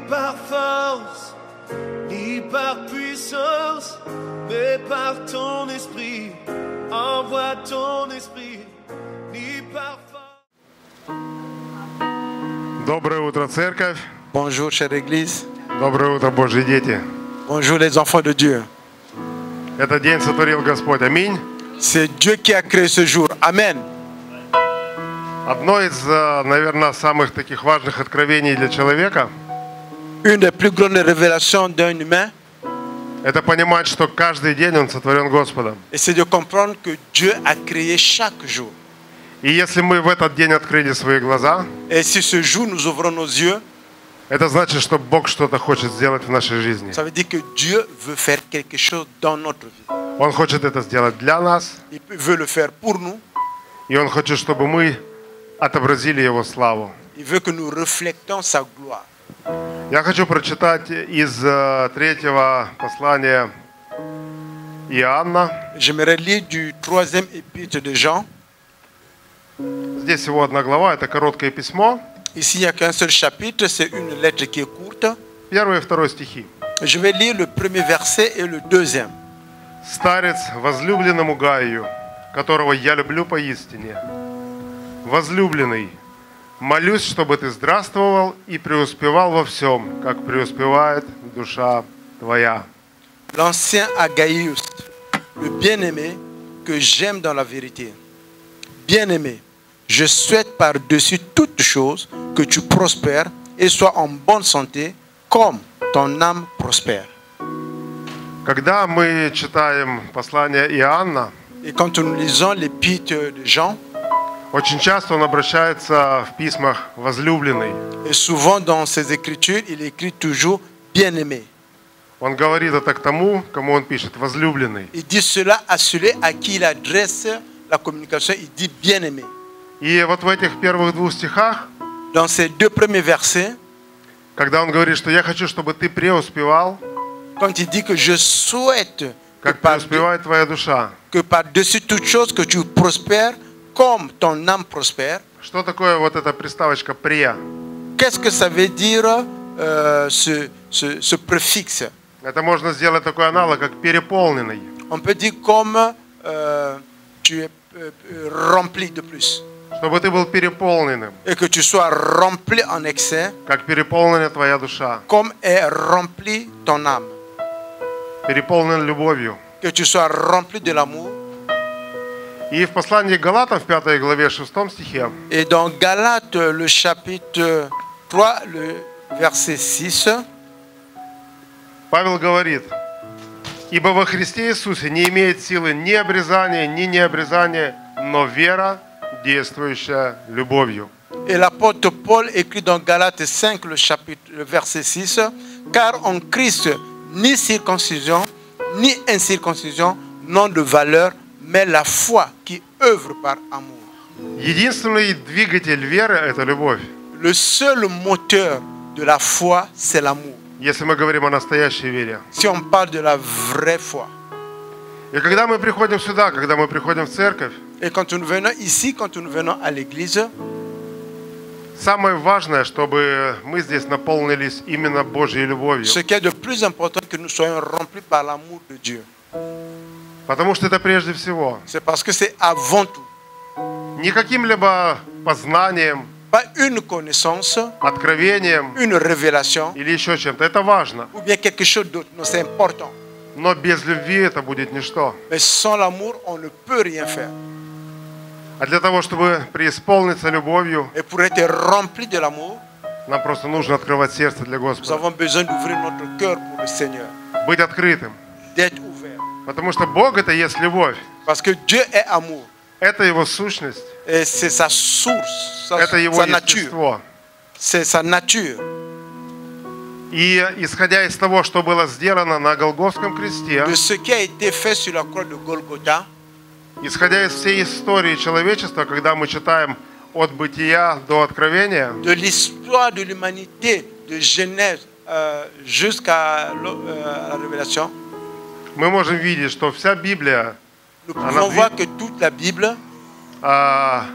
par force, ni par puissance, mais par ton esprit. Envoie ton esprit, ni par force. Доброе утро, церковь. Bonjour, chère Église. Доброе утро, Божьи дети. Bonjour, les enfants de Dieu. Этот день сотворил Господь. Аминь. C'est Dieu qui a créé ce jour. Amen. Одно из, наверное, самых таких важных откровений для человека – Une des plus grandes révélations d'un humain, это понимать, что каждый день он сотворен Господом. et c'est de comprendre que Dieu a créé chaque jour. И если мы в этот день открыли свои глаза, Et si ce jour nous ouvrons nos yeux, это значит, что Бог что-то хочет сделать в нашей жизни. ça veut dire que Dieu veut faire quelque chose dans notre vie. Он хочет это сделать для нас, Il veut le faire pour nous. и Он хочет, чтобы мы отобразили Его славу. Il veut que nous reflétons sa gloire. Я хочу прочитать из третьего послания Иоанна. J'aimerais lire du 3e épître de Jean. Здесь всего одна глава, это короткое письмо. Ici, il n'y a qu'un seul chapitre, c'est une lettre qui est courte. 1 и 2 стихи. Je vais lire le premier verset et le deuxième. Старец возлюбленному Гаю, которого я люблю поистине. Возлюбленный, молюсь, чтобы ты здравствовал и преуспевал во всем, как преуспевает душа твоя. L'ancien Agaius, le bien-aimé que j'aime dans la vérité. Bien-aimé, je souhaite par-dessus toutes choses que tu prospères et sois en bonne santé comme ton âme prospère. Когда мы читаем послание Иоанна, Et quand nous lisons l'épître de Jean, очень часто он обращается в письмах «возлюбленный». et souvent dans ses écritures, il écrit toujours bien-aimé. Он говорит это к тому, кому он пишет «возлюбленный». Il dit cela à celui à qui il adresse la communication, il dit bien-aimé. И вот в этих первых двух стихах, Dans ces deux premiers versets, когда он говорит, что «я хочу, чтобы ты преуспевал, quand il dit que je souhaite как преуспевает твоя душа». que par-dessus toute chose que tu prospères comme ton âme prospère. Что такое вот эта приставочка «пре»? Qu'est-ce que ça veut dire ce préfixe? Это можно сделать такой аналог, как «переполненный». On peut dire comme tu es rempli de plus. Чтобы ты был переполненным, Et que tu sois rempli en excès, как переполнена твоя душа. comme est rempli ton âme. Переполнен любовью. Que tu sois rempli de l'amour. И в послании к Галатам в 5 главе 6 стихе Et dans Galates, le chapitre 3, le verset 6, Павел говорит: «Ибо во Христе Иисусе не имеет силы ни обрезания, ни необрезания, но вера, действующая любовью». et l'apôtre Paul écrit dans Galates 5, le verset 6, car en Christ, ni circoncision, ni incirconcision n'ont de valeur, mais la foi qui œuvre par amour. Единственный двигатель веры – это любовь. Le seul moteur de la foi, c'est l'amour. Если мы говорим о настоящей вере. Si on parle de la vraie foi. И когда мы приходим сюда, когда мы приходим в церковь, Et quand nous venons ici, quand nous venons à l'église, самое важное, чтобы мы здесь наполнились именно Божьей любовью. ce qui est de plus important, que nous soyons remplis par l'amour de Dieu. Потому что это прежде всего. C'est parce que c'est avant tout. Не каким-либо познанием, Pas une connaissance, откровением une révélation, или еще чем-то. Это важно. ou bien quelque chose d'autre. Non, c'est important. Но без любви это будет ничто. Mais sans l'amour, on ne peut rien faire. А для того, чтобы преисполниться любовью, Et pour être rempli de l'amour, нам просто нужно открывать сердце для nous Господа. avons besoin d'ouvrir notre cœur pour le Seigneur, Быть открытым. d'être ouvert. Потому что Бог это есть любовь. Parce que Dieu est amour. Это Его сущность. Et c'est sa source, Это Его sa nature. естество. C'est sa nature. И исходя из того, что было сделано на Голгофском кресте, De ce qui a été fait sur la croix de Golgotha, исходя из всей истории человечества, когда мы читаем от Бытия до Откровения, de l'histoire de l'humanité, de Genèse jusqu'à la Révélation, мы можем видеть, что вся Библия, nous pouvons voir que toute la Bible,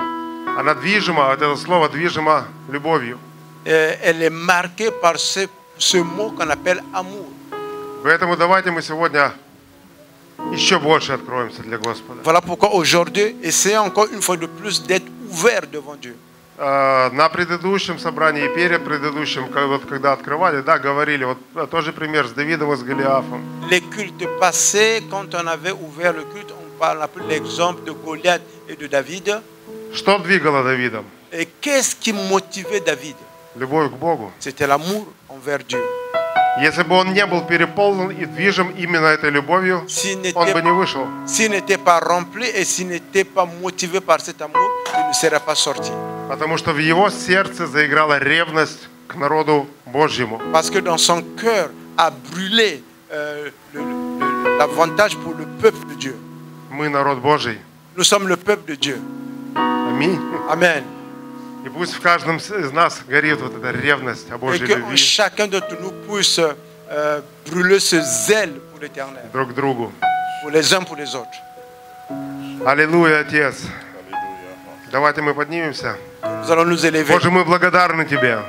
она движима, вот это слово движимо любовью. elle est marquée par ce mot qu'on appelle amour. Поэтому давайте мы сегодня еще больше откроемся для Господа. Voilà pourquoi aujourd'hui, essayons encore une fois de plus d'être ouverts devant Dieu. На предыдущем собрании и перед предыдущим, вот когда открывали, да, говорили, вот тоже пример с Давидом и с Голиафом. Les cultes passés, quand on avait ouvert le culte, on a pris l'exemple de Goliath et de David. Что двигало Давидом? Et qu'est-ce qui motivait David? Любовь к Богу. C'était l'amour envers Dieu. Если бы он не был переполнен и движим именно этой любовью, он бы не вышел. S'il n'était pas rempli et s'il n'était pas motivé par cet amour, il ne serait pas sorti. Потому что в его сердце заиграла ревность к народу Божьему. Parce que dans son cœur a brûlé l'avantage pour le peuple de Dieu. Мы народ Божий. Nous sommes le peuple de Dieu. Аминь. Amen. И пусть в каждом из нас горит вот эта ревность о Et Божьей que любви chacun d'entre nous puisse brûler ce zèle pour l'éternel, друг к другу. pour les uns pour les autres. Аллилуйя, Отец. Давайте мы поднимемся. Nous allons nous élever. Боже, мы благодарны Тебе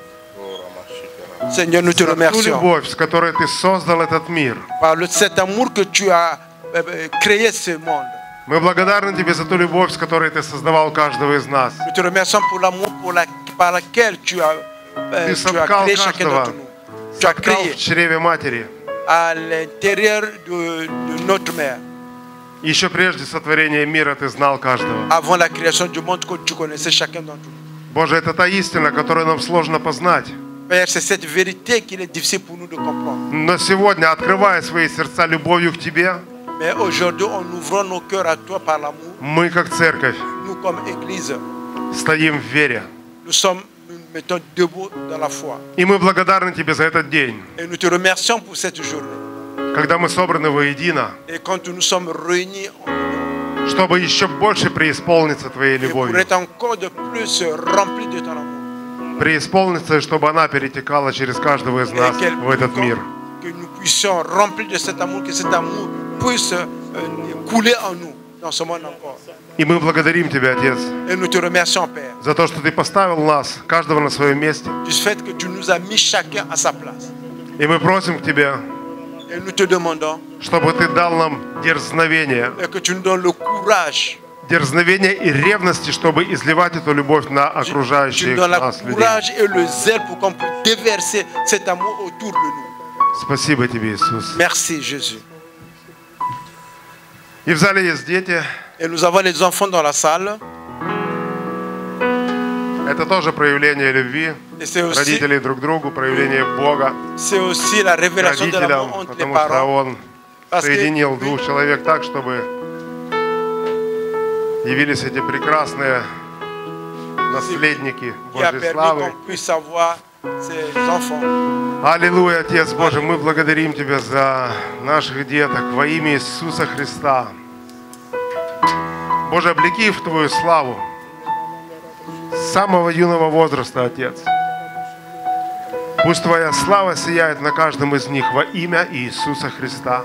Seigneur, nous te за ту remercions любовь, с которой Ты создал этот мир. par cet amour que tu as créé ce monde. Мы благодарны Тебе за ту любовь, с которой Ты создавал каждого из нас. Nous te remercions pour l'amour par laquelle tu as соткал créé chacun каждого. d'entre nous. Tu as Соткал créé в чреве матери. à l'intérieur de notre mère. Еще прежде сотворения мира Ты знал каждого. Avant la création du monde, que tu connaissais chacun d'entre nous. Боже, это та истина, которую нам сложно познать. Père, c'est cette vérité qu'il est difficile pour nous de comprendre. Но сегодня, открывая свои сердца любовью к Тебе, Mais aujourd'hui, en ouvrant nos cœurs à toi par l'amour, мы, как церковь, nous comme Église, стоим в вере. nous mettons debout dans la foi. И мы благодарны Тебе за этот день, Et nous te remercions pour cette journée. когда мы собраны воедино, Et quand nous sommes réunis en union, чтобы еще больше преисполниться Твоей et pour любовью. être encore de plus remplis de ton amour. Преисполниться, чтобы она перетекала через каждого из нас Et в этот мир. que nous puissions remplir de cet amour, que cet amour puisse couler en nous dans ce monde encore. И мы благодарим Тебя, Отец, Et nous te remercions, Père, за то, что Ты поставил нас, каждого на своем месте. du fait que tu nous as mis chacun à sa place. И мы просим к Тебе, Et nous te demandons чтобы Ты дал нам дерзновение, et que tu nous donnes le courage. дерзновение и ревности, чтобы изливать эту любовь на Tu nous окружающих donnes le нас людей. courage et le zèle pour qu'on puisse déverser cet amour autour de nous. Спасибо Тебе, Иисус. Merci, Jésus. И в зале есть дети. Et nous avons les enfants dans la salle. Это тоже проявление любви Et c'est aussi, родителей друг к другу, проявление Бога c'est aussi la révélation de родителям, l'amour entre les потому что parents. Он Parce que соединил двух человек так, чтобы явились эти прекрасные наследники qui a Божьей permis славы. qu'on puisse avoir ces enfants. Аллилуйя, Отец Божий, мы благодарим Тебя за наших деток во имя Иисуса Христа. Боже, облеки их в Твою славу с самого юного возраста, Отец. Пусть Твоя слава сияет на каждом из них во имя Иисуса Христа.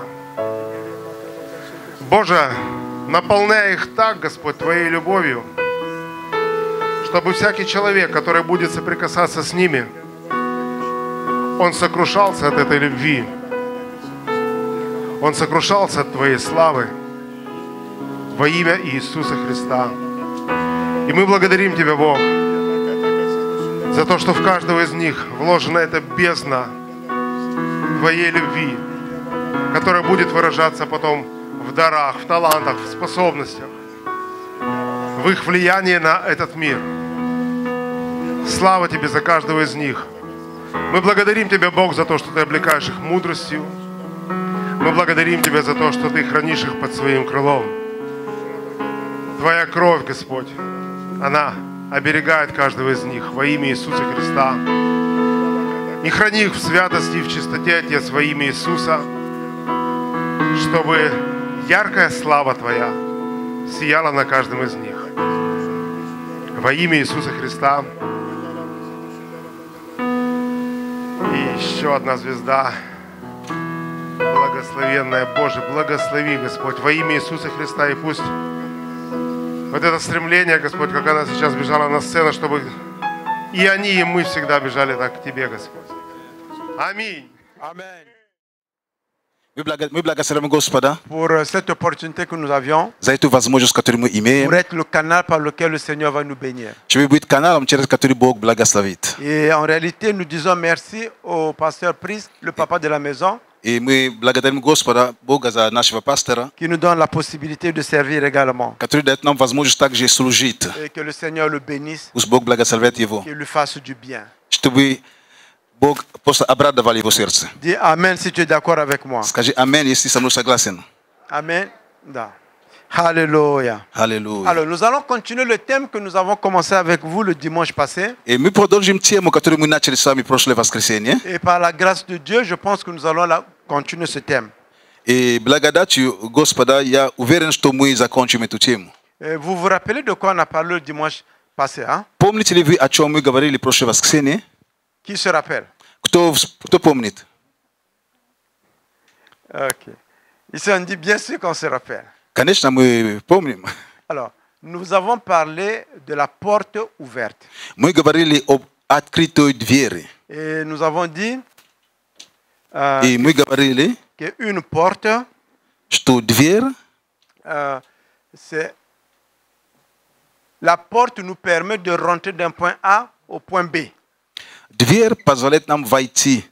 Боже, наполняй их так, Господь, Твоей любовью, чтобы всякий человек, который будет соприкасаться с ними, он сокрушался от этой любви. Он сокрушался от Твоей славы во имя Иисуса Христа. И мы благодарим Тебя, Бог, за то, что в каждого из них вложена эта бездна Твоей любви, которая будет выражаться потом в дарах, в талантах, в способностях, в их влиянии на этот мир. Слава Тебе за каждого из них. Мы благодарим Тебя, Бог, за то, что Ты облекаешь их мудростью. Мы благодарим Тебя за то, что Ты хранишь их под Своим крылом. Твоя кровь, Господь, она оберегает каждого из них во имя Иисуса Христа. И храни их в святости и в чистоте, Отец, во имя Иисуса, чтобы яркая слава Твоя сияла на каждом из них. Во имя Иисуса Христа. И еще одна звезда, благословенная, Боже, благослови, Господь, во имя Иисуса Христа. И пусть вот это стремление, Господь, как она сейчас бежала на сцену, чтобы и они, и мы всегда бежали так к Тебе, Господь. Аминь. Amen. Pour cette opportunité que nous avions, За эту возможность, которую мы имеем, pour être le canal par lequel le Seigneur va nous bénir. чтобы быть каналом, через который Бог благословит. Et en réalité, nous disons merci au pasteur Priest, le papa de la maison, И мы благодарим Господа, Бога, за нашего пастора, qui nous donne la possibilité de servir également. который дает нам возможность также служить. Et que le Seigneur le bénisse, Пусть Бог благословит его, qu'il lui fasse du bien. чтобы Бог просто обрадовал его сердце. Dis Amen si tu es d'accord avec moi. Скажи Амен, если со мной согласен. Amen. Да. Alléluia. Аллилуйя. Alors, nous allons continuer le thème que nous avons commencé avec vous le dimanche passé. И мы продолжим тему, которую мы начали с вами прошлое воскресенье. Et par la grâce de Dieu, je pense que nous allons continuer ce thème. И благодатью Господа я уверен, что мы закончим эту тему. Et vous vous rappelez de quoi on a parlé le dimanche passé, hein? Помните ли вы, о чем мы говорили прошлое воскресенье? Qui se rappelle? Кто помнит? Ok. Ici, on dit bien sûr qu'on se rappelle. Конечно, мы помним. Alors, nous avons parlé de la porte ouverte. Мы говорили об открытой двери. Et nous avons dit И мы говорили, qu'une porte, что дверь, c'est la porte nous permet de rentrer d'un point A au point B. дверь позволяет нам войти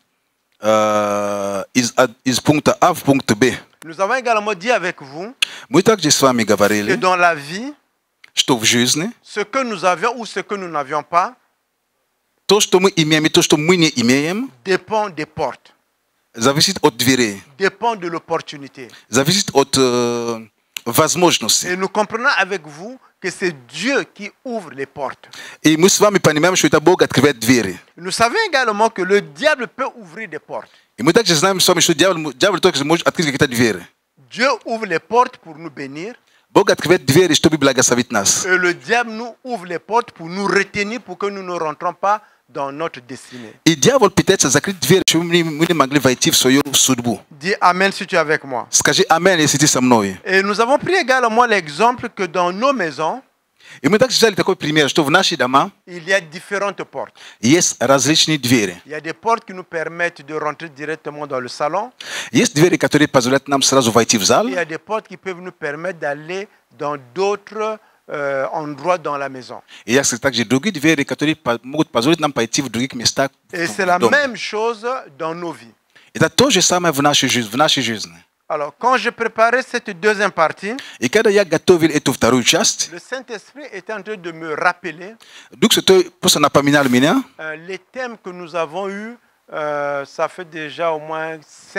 из пункта А в пункт Б. Nous avons également dit avec vous Мы также с вами que говорили, dans la vie, что в жизни ce que nous avions ou ce que nous n'avions pas то, что мы имеем и то, что мы не имеем, dépend des portes, зависит от дверей, dépend de l'opportunité. зависит от возможностей. Et nous comprenons avec vous que c'est Dieu qui ouvre les portes. И мы с вами понимаем, что это Бог открывает двери. Nous savons également que le diable peut ouvrir des portes. И мы также знаем с вами, что дьявол только может открыть какие-то двери. Dieu ouvre les portes pour nous bénir. Бог открывает двери, чтобы благословить нас. Et le diable nous ouvre les portes pour nous retenir, pour que nous ne rentrons pas dans notre destinée. И дьявол пытается закрыть дверь, чтобы мы не могли войти в свою судьбу. Dis Amen si tu es avec moi. Скажи Амен, если ты со мной. Et nous avons pris également l'exemple que dans nos maisons, И мы также взяли такой пример, что в наши дома il y a différentes portes. есть различные двери. Il y a des portes qui nous permettent de rentrer directement dans le salon. Есть двери, которые позволяют нам сразу войти в зал. Il y a des portes qui peuvent nous permettre d'aller dans d'autres endroits dans la maison. И есть также другие двери, которые могут позволить нам пойти в других местах. Et c'est la même chose dans nos vies. Это то же самое в нашей жизни. Alors, quand je préparais cette deuxième partie, И когда я готовил эту вторую часть, le Saint-Esprit était en train de me rappeler Дух Святой просто напоминал меня, les thèmes que nous avons eus. Ça fait déjà au moins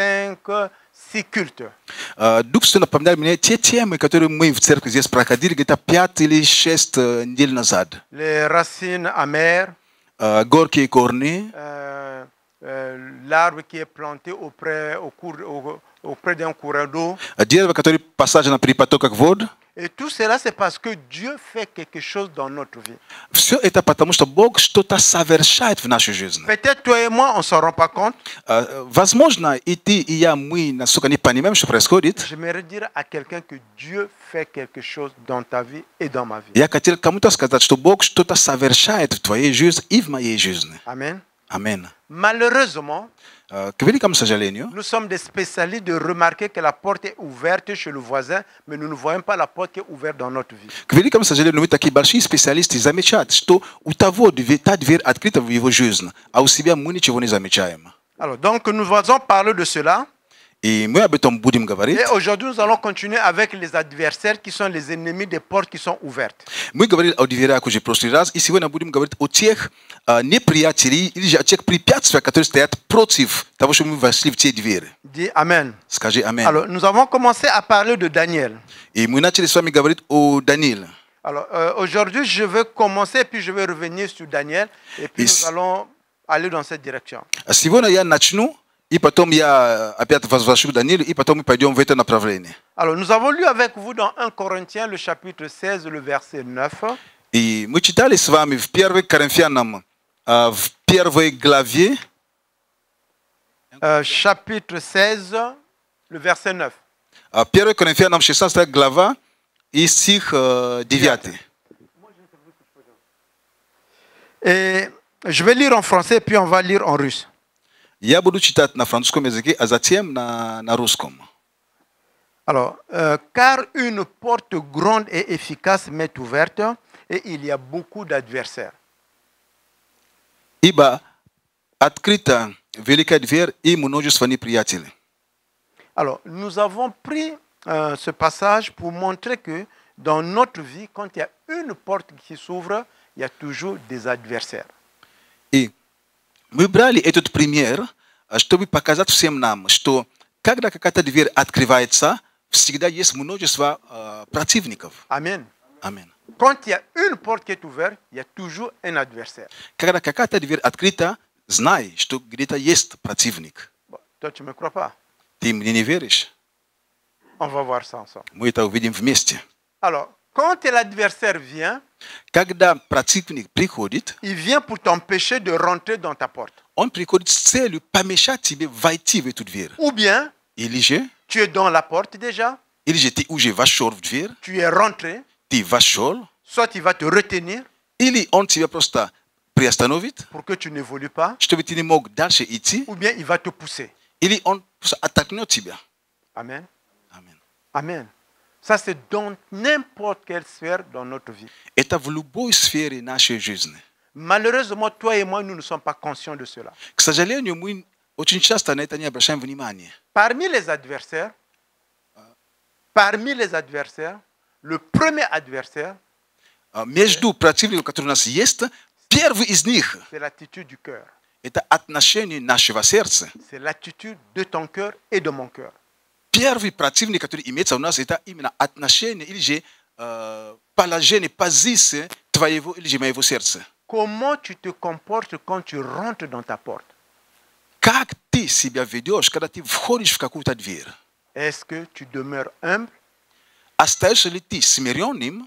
5-6 cultes. Дух Святой напоминал мне те темы, которые мы в церкви здесь проходили где-то 5 или 6 недель назад. Les racines amères, Горькие корни, l'arbre qui est planté auprès d'un courant d'eau. дерево, которое посажено при потоках вод. Et tout cela, c'est parce que Dieu fait quelque chose dans notre vie. Все это потому, что Бог что-то совершает в нашей жизни. Peut-être toi et moi, on ne s'en rend pas compte. Возможно, и ты, и я, мы настолько не понимаем, что происходит. J'aimerais dire à quelqu'un que Dieu fait quelque chose dans ta vie et dans ma vie. Я хотел кому-то сказать, что Бог что-то совершает в твоей жизни и в моей жизни. Amen. Аминь. Malheureusement, К великому сожалению, nous sommes des spécialistes de remarquer que la porte est ouverte chez le voisin, mais nous ne voyons pas la porte qui est ouverte dans notre vie. к великому сожалению, мы такие большие специалисты замечают, что у того та дверь открыта в его жизни, а у себя мы ничего не замечаем. Alors, donc, nous allons parler de cela. И мы об этом будем говорить. Et aujourd'hui, nous allons continuer avec les adversaires qui sont les ennemis des portes qui sont ouvertes. Мы говорили о дверях уже в прошлый раз, и сегодня будем говорить о тех неприятелей или же о тех препятствиях, которые стоят против того, чтобы мы вошли в те двери. Dis Amen. Скажи Амен. Alors, nous avons commencé à parler de Daniel. И мы начали с вами говорить о Данииле. Alors, aujourd'hui, je vais commencer, puis je vais revenir sur Daniel, et puis nous allons aller dans cette direction. Сегодня я начну, и потом я опять возвращу к Даниилу, и потом мы пойдем в это направление. Alors, nous avons lu avec vous dans 1 Corinthiens, le chapitre 16, le verset 9. И мы читали с вами в 1 Коринфянам, в 1 главе, chapitre 16, le verset 9. 1 Коринфянам 16 глава и стих 9. Et je vais lire en français, puis on va lire en russe. Ja budu citat na francuskom języku, a zatem na ruskom. Alors, car une porte grande et efficace m'est ouverte et il y a beaucoup d'adversaires. Ибо открыта великая дверь, и множество неприятелей. Alors, nous avons pris ce passage pour montrer que dans notre vie, quand il y a une porte qui s'ouvre, il y a toujours des adversaires. И мы брали этот пример, чтобы показать всем нам, что когда какая-то дверь открывается, всегда есть множество противников. Amen. Аминь. Quand il y a une porte qui est ouverte, il y a toujours un adversaire. Когда какая-то дверь открыта, знай, что где-то есть противник. Bon, toi, tu ne me crois pas. Ты мне не веришь? On va voir ça ensemble. Мы это увидим вместе. Alors, quand l'adversaire vient, Когда противник приходит, il vient pour t'empêcher de rentrer dans ta porte. он приходит с целью помешать тебе войти в эту дверь. Ou bien, Или же tu es dans la porte déjà, ты уже вошел в дверь, tu es rentré, ты вошел, soit il va te retenir или он тебя просто приостановит, pour que tu n'évolues pas, чтобы ты не мог дальше идти, ou bien il va te pousser. или он просто оттолкнет тебя. Amen. Аминь. Amen. Ça, c'est dans n'importe quelle sphère dans notre vie. Это в любой сфере нашей жизни. Malheureusement, toi et moi, nous ne sommes pas conscients de cela. К сожалению, мы очень часто на это не обращаем внимания. Parmi les adversaires, le premier adversaire, Между противниками, которые у нас есть, первый из них c'est l'attitude du cœur. – это отношение нашего сердца. C'est l'attitude de ton cœur et de mon cœur. Первый противник, который имеется у нас, это именно отношение или же положение, позиция твоего или же моего сердца. Comment tu te comportes quand tu rentres dans ta porte? Как ты себя ведешь, когда ты входишь в какую-то дверь? Est-ce que tu demeures humble? Остаешься ли ты смиренным,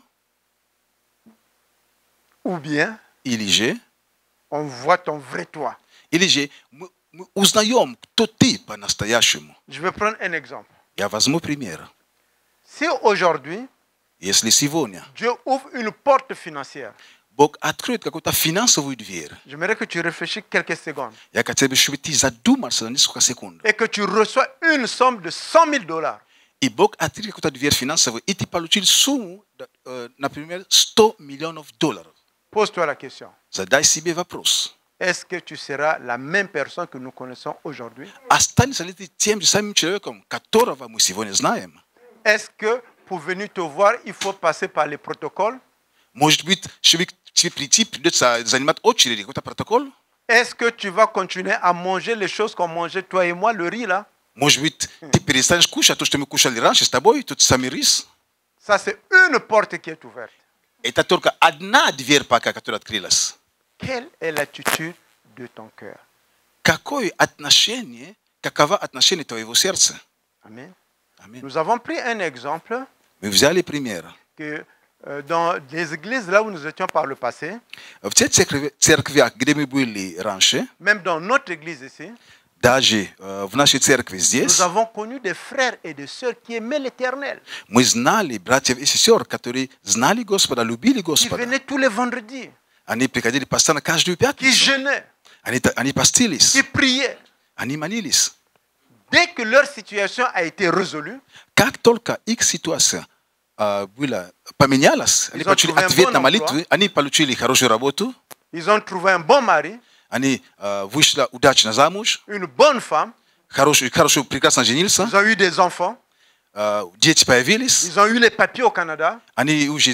Ou bien или же on voit ton vrai toi? мы узнаем, кто ты по-настоящему? Je vais prendre un exemple. Я возьму пример. Si aujourd'hui, Если сегодня Dieu ouvre une porte financière, Бог откроет какую-то финансовую дверь, j'aimerais que tu réfléchisses quelques secondes я хотел бы, чтобы ты задумался на несколько секунд. et que tu reçois une somme de $100,000. И Бог открыл какую-то дверь финансовую, и ты получил сумму, например, $100 миллионов. Pose-toi la question. Задай себе вопрос. Est-ce que tu seras la même personne que nous connaissons aujourd'hui? Останешься ли ты тем же самым человеком, которого мы сегодня знаем? Est-ce que pour venir te voir, il faut passer par les protocoles? Может быть, чтобы к тебе прийти, придется занимать очередь, какой-то протокол? Est-ce que tu vas continuer à manger les choses qu'on mangeait, toi et moi, le riz là? Может быть, ты перестанешь кушать то, что мы кушали раньше с тобой, тот самый рис? Ça, c'est une porte qui est ouverte. Это только одна дверь пока, которая открылась. Quelle est l'attitude de ton cœur? Какое отношение, каково отношение твоего сердца? Amen. Аминь. Nous avons pris un exemple Мы взяли пример. que dans les églises là où nous étions par le passé, В тех церквях, где мы были раньше, même dans notre église ici, даже в нашей церкви здесь, nous avons connu des frères et des sœurs qui aimaient l'Éternel, мы знали братьев и сестер, которые знали Господа, любили qui Господа. venaient tous les vendredis, Они приходили постоянно каждую qui пятницу. jeûnaient, Они постились, qui priaient. они молились. Dès que leur situation a été résolue, Как только их ситуация была поменялась, они получили ответ на молитвы, они получили хорошую работу, ils ont trouvé un bon mari, они вышли удачно замуж, une bonne femme, хорошо, прекрасно женился, ils ont eu des enfants, дети появились, ils ont eu les papiers au Canada, они уже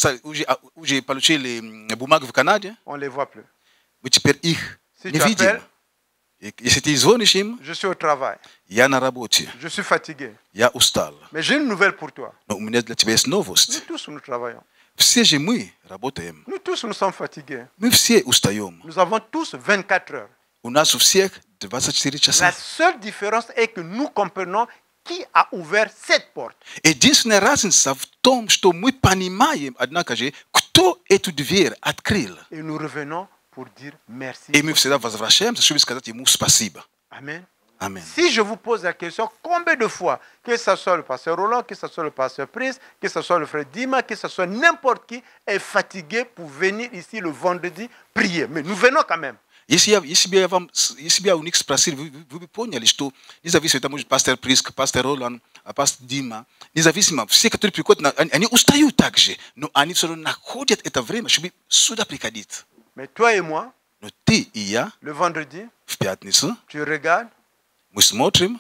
получили бумагу в Канаде, on ne les voit plus. мы теперь их Si не tu видим. appelles, Если ты звонишь им, je suis au travail, я на работе, je suis fatigué. я устал. Mais j'ai une nouvelle pour toi. Но у меня для тебя есть Nous новость. tous, nous travaillons. Все же мы работаем. Nous tous, nous sommes fatigués. Мы все устаем. Nous avons tous 24 heures. У нас у всех 24 La часа. seule différence est que nous comprenons qui a ouvert cette porte. Единственная разница в том, что мы понимаем, однако же, кто эту дверь открыл. Et nous revenons pour dire merci. И мы всегда возвращаемся, чтобы сказать ему спасибо. Amen. Аминь. Si je vous pose la question, combien de fois, que ce soit le pasteur Roland, que ce soit le pasteur Prince, que ce soit le frère Dima, que ce soit n'importe qui, est fatigué pour venir ici le vendredi prier. Mais nous venons quand même. Jeśli miał nikt sprasir, wypełniali, что независимо, это может пастор Приск, пастор Ролан, пастор Дима, независимо, все, которые приходят, они устают также, но они все равно находят это время, чтобы сюда приходить. Mais toi et moi, Но ты и я le vendredi, в пятницу tu regardes мы смотрим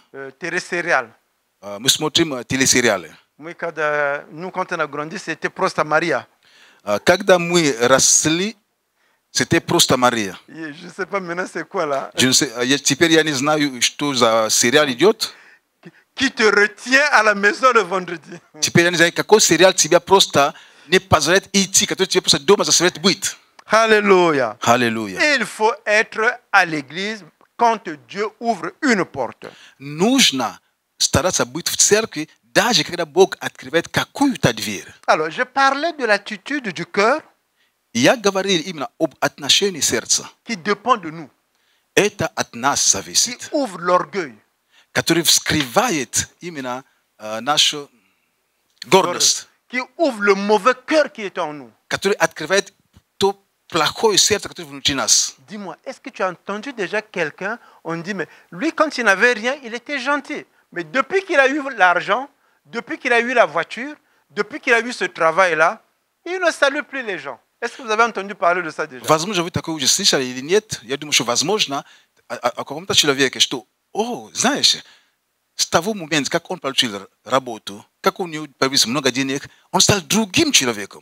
телесериалы. Moi, quand on a grandi, c'était Prosta Maria. Когда мы росли, c'était просто Мария. Je ne sais pas maintenant c'est quoi là. Теперь я не знаю, что за сериал идет. Qui te retient à la maison le vendredi. Теперь я не знаю, какой сериал тебя просто не позволяет идти, который тебе просто дома заставляет быть. Alléluia. Аллилуйя. Il faut être à l'église quand Dieu ouvre une porte. Нужно стараться быть в церкви, даже когда Бог открывает какую-то дверь. Alors, je parlais de l'attitude du cœur Я говорил именно об отношении сердца. qui dépend de nous, Это от нас qui зависит, ouvre l'orgueil, который вскрывает именно нашу гордость, qui ouvre le mauvais cœur qui est en nous. который открывает то плохое сердце, которое внутри нас. Dis-moi, est-ce que tu as entendu déjà quelqu'un, on dit, mais lui, quand il n'avait rien, il était gentil. Mais depuis qu'il a eu l'argent, depuis qu'il a eu la voiture, depuis qu'il a eu ce travail-là, il ne salue plus les gens. Est-ce que vous avez entendu parler de ça déjà? Возможно, вы такое уже слышали или нет. Я думаю, что возможно о каком-то человеке, что, знаешь, с того момента, как он получил работу, как у него появилось много денег, он стал другим человеком.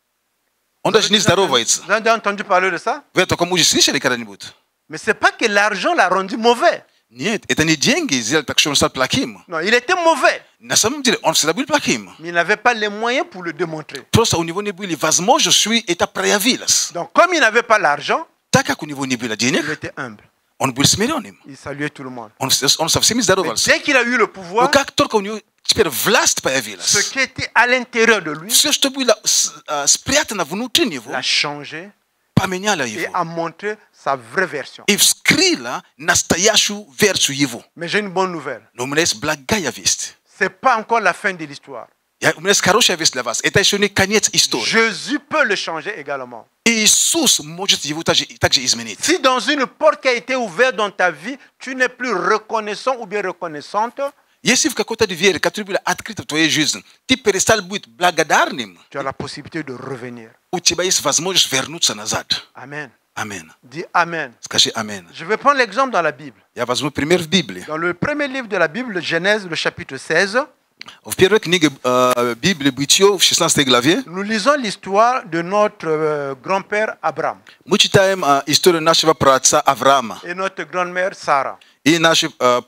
Он даже не здоровается. Vous avez entendu parler de ça? Вы о таком уже слышали когда-нибудь? Mais ce n'est pas que l'argent l'a rendu mauvais. Нет, это не деньги сделали так, что он стал плохим. Non, il était mauvais. На самом деле, он всегда был плохим. Mais il n'avait pas les moyens pour le démontrer. Просто у него не были возможности, это проявилось. Donc, comme il n'avait pas l'argent, Так как у него не было il денег, était humble. он был смиренным. Il saluait tout le monde. Он со всеми Mais здоровался. dès qu'il a eu le Но pouvoir, как только у него теперь власть ce появилась, qui était à l'intérieur de lui все, что было спрятано внутри него, l'a changé поменяло et его. a montré sa vraie version. И вскрыло настоящую версию его. Mais j'ai une bonne nouvelle. Но у меня есть благая весть. Ce n'est pas encore la fin de l'histoire. У меня есть хорошая весть для вас. Это еще не конец истории. Jésus peut le changer également. Иисус может его также изменить. Si dans une porte qui a été ouverte dans ta vie, tu n'es plus reconnaissant ou bien reconnaissante, Если в какой-то двери, которая была открыта в твоей жизни, ты перестал быть благодарным, tu as la possibilité de revenir. у тебя есть возможность вернуться назад. Amen. Аминь. Dis Amen. Скажи аминь. Je vais prendre l'exemple dans la Bible. Я возьму пример в Библии. Dans le premier livre de la Bible, Genèse, le chapitre 16, В первой книге Библии Бытие, в 16 главе, nous lisons l'histoire de notre grand-père Abraham мы читаем историю нашего праотца Авраама et notre grand-mère Sarah. и нашей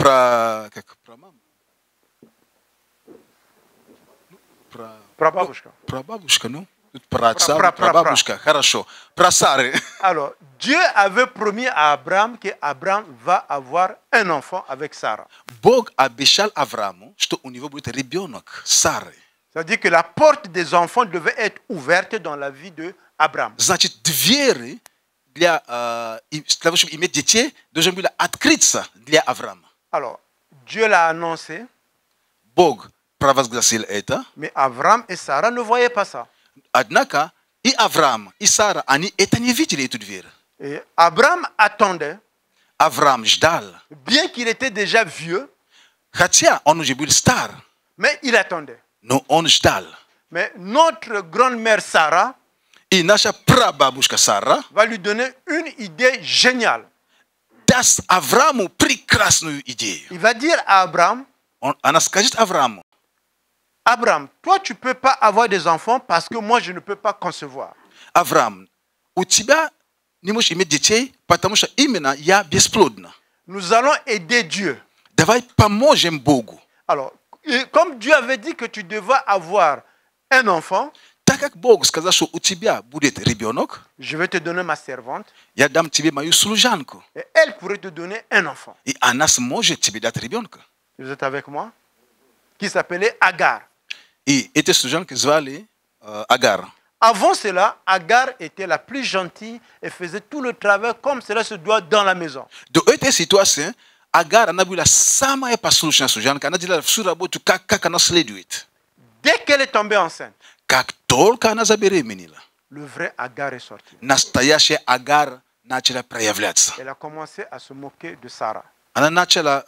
Прабабушка. прабабушка, ну, тут праотца, Пра- прабабушка, хорошо, про Сары. Alors, Dieu avait promis à Abraham qu'Abraham va avoir un enfant avec Sarah. Бог обещал Аврааму, что у него будет ребенок Сары. C'est-à-dire que la porte des enfants devait être ouverte dans la vie d'Abraham. Значит, двери для того, чтобы иметь детей, должны были открыться для Авраама. Alors, Dieu l'a annoncé, Бог провозгласил это, mais Abraham et Sarah ne voyaient pas ça. однако и Авраам, и Сара, они это не видели, эту дверь. Et Abraham attendait, Авраам ждал, bien qu'il était déjà vieux, хотя он уже был стар, mais il attendait. но он ждал. Mais notre grand-mère Sarah И наша прабабушка Сара va lui donner une idée géniale. даст Аврааму прекрасную идею. Il va dire à Abraham, Она скажет Аврааму: Abraham, toi tu ne peux pas avoir des enfants parce que moi je ne peux pas concevoir. Авраам, у тебя не можешь иметь детей, потому что именно я бесплодна. Nous allons aider Dieu. Давай поможем Богу. Alors, et comme Dieu avait dit que tu devais avoir un enfant, Так как Бог сказал, что у тебя будет ребенок, je vais te donner ma servante я дам тебе мою служанку, et elle pourrait te donner un enfant. и она сможет тебе дать ребенка. Vous êtes avec moi? Qui s'appelait Agar. И эти служанки звали Агар. Avant cela, Agar était la plus gentille et faisait tout le travail comme cela se doit dans la maison. До этой ситуации Агар, она была самая послушная служанка, она делала всю работу, как она следует. Dès qu'elle est tombée enceinte, Как только она забеременела, le vrai Agar est sorti. настоящая Агар начала проявляться. Elle a commencé à se moquer de Sarah. Она начала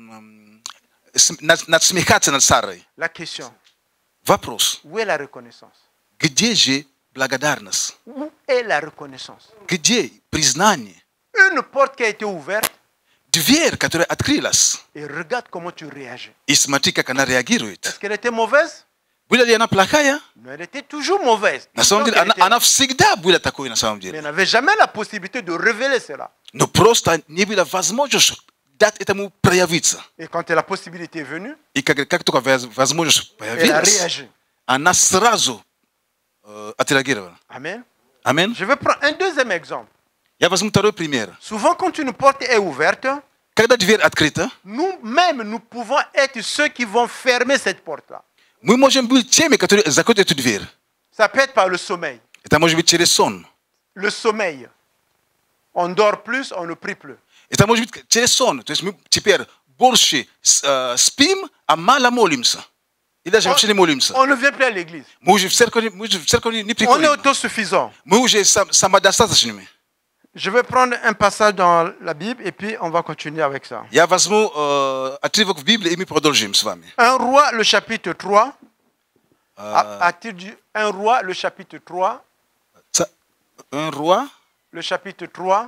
насмехаться над Сарой. La question, Вопрос. où est la reconnaissance? Где же благодарность? Où est la reconnaissance? Где признание? Une porte qui a été ouverte Дверь, которая открылась. et regarde comment tu réagis. И смотри, как она реагирует. Est-ce qu'elle était mauvaise? Была ли она плохая? Non, elle était toujours mauvaise. На самом деле, она всегда была такой на самом Mais деле. elle n'avait jamais la possibilité de révéler cela. Но просто не было возможности дать этому проявиться. Et quand la possibilité est venue, И как только возможность elle a появилась, réagi. она сразу отреагировала. Amen. Аминь. Je vais prendre un deuxième exemple. Я возьму второй пример. Souvent, quand une porte est ouverte, Когда дверь открыта, nous-mêmes, nous pouvons être ceux qui vont fermer cette porte-là. мы можем быть теми, которые закроют эту дверь. Ça peut être par le sommeil. Это может быть через сон. Le sommeil. On dort plus, on ne prie plus. Это может быть через сон. То есть мы теперь больше спим, а мало молимся. И даже вообще не молимся. On ne vient plus à l'église. Мы уже в церкви не On est приходим. autosuffisant. Мы уже самодостаточными. Je vais prendre un passage dans la Bible et puis on va continuer avec ça. Я возьму отрывок в Библии, и мы продолжим с вами. 1 Roi, le chapitre 3. À partir du 1 Roi, le chapitre 3. Un roi, Le chapitre 3.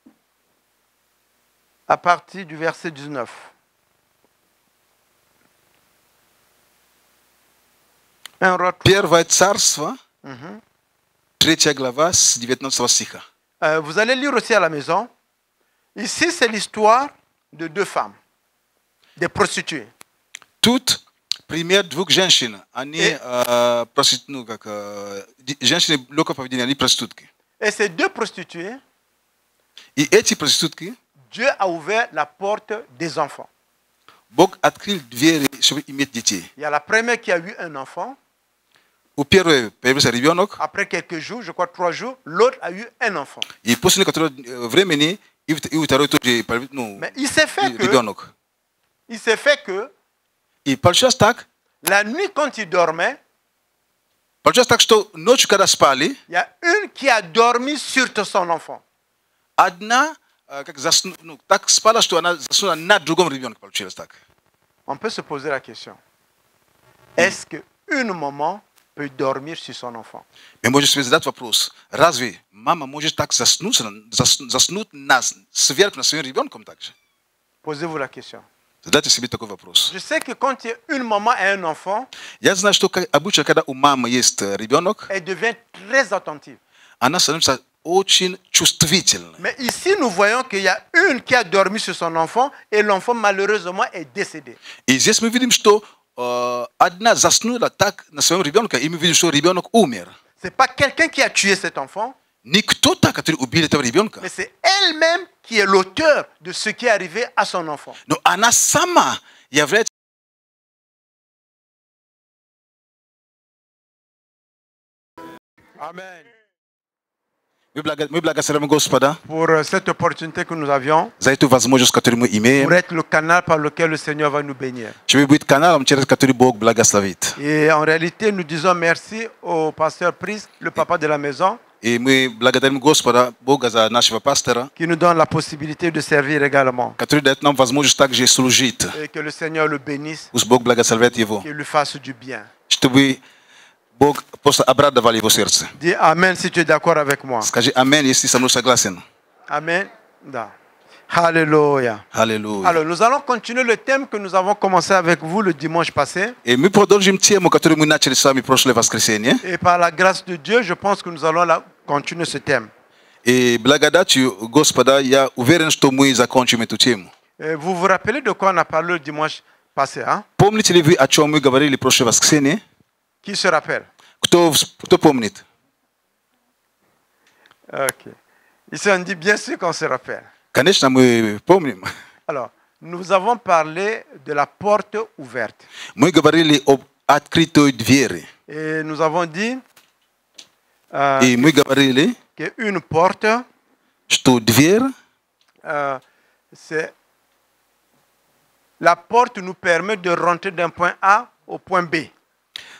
À partir du verset 19. Un roi 3. Первое царство, 3 глава, с 19 стиха. Vous allez lire aussi à la maison. Ici, c'est l'histoire de deux femmes, des prostituées. Тут пример двух женщин. Они женщины легкого поведения, они проститутки. Et ces deux prostituées, И эти проститутки, Dieu a ouvert la porte des enfants. Бог открыл двери, чтобы иметь детей. Il y a la première qui a eu un enfant. У первой появился ребенок, Après quelques jours, je crois 3 jours, l'autre a eu un enfant. и после некоторого времени и у второй тоже появился Mais il s'est fait ребенок. que И получилось так, la nuit, quand il dormait, что ночью, когда спали, il y a une qui a dormi sur son enfant. одна так спала, что она заснула на другом ребенке. Получилось так. On peut se poser la question. Est-ce qu'une maman peut dormir sur son enfant? Мы можем себе задать вопрос. Разве мама может так заснуть сверху на своим ребенком также? Posez-vous la question. Задайте себе такой вопрос. Je sais que quand une maman a un enfant, Я знаю, что обычно, когда у мамы есть ребенок, elle devient très attentive. она становится очень чувствительной. Mais ici, nous voyons qu'il y a une qui a dormi sur son enfant et l'enfant, malheureusement, est décédé. И здесь мы видим, что одна заснула так на своем ребенке, и мы видим, что ребенок умер. Ce n'est pas quelqu'un qui a tué cet enfant, Не кто-то, который убил этого ребенка, mais c'est elle-même qui est l'auteur de ce qui est arrivé à son enfant. но она сама является. Amen. Мы благодарим Господа Pour cette opportunité que nous avions, за эту возможность, которую мы pour имеем, être le canal par lequel le Seigneur va nous bénir. чтобы быть каналом, через который Бог благословит. Et en réalité, nous disons merci au pasteur Pris, le papa de la maison, И мы благодарим Господа, Бога, за нашего пастора, qui nous donne la possibilité de servir également. который дает нам возможность также служить. Et que le Seigneur le bénisse, Пусть Бог благословит его, qu'il lui fasse du bien. чтобы Бог просто обрадовал его сердце. Dis Amen si tu es d'accord avec moi. Скажи аминь, если со мной согласен. Amen. Да. Alléluia. Аллилуйя. Alors, nous allons continuer le thème que nous avons commencé avec vous le dimanche passé. И мы продолжим тему, которую мы начали с вами прошлое воскресенье. Et par la grâce de Dieu, je pense que nous allons continuer ce thème. И благодатью Господа я уверен, что мы закончим эту тему. Et vous vous rappelez de quoi on a parlé le dimanche passé, hein? Помните ли вы, о чем мы говорили прошлое воскресенье? Qui se rappelle? Кто помнит? Ok. Ici, on dit bien sûr qu'on se rappelle. Конечно, мы помним. Alors, nous avons parlé de la porte ouverte. Мы говорили об открытой двери. Et nous avons dit И мы говорили, qu'une porte, что дверь, c'est la porte nous permet de rentrer d'un point A au point B.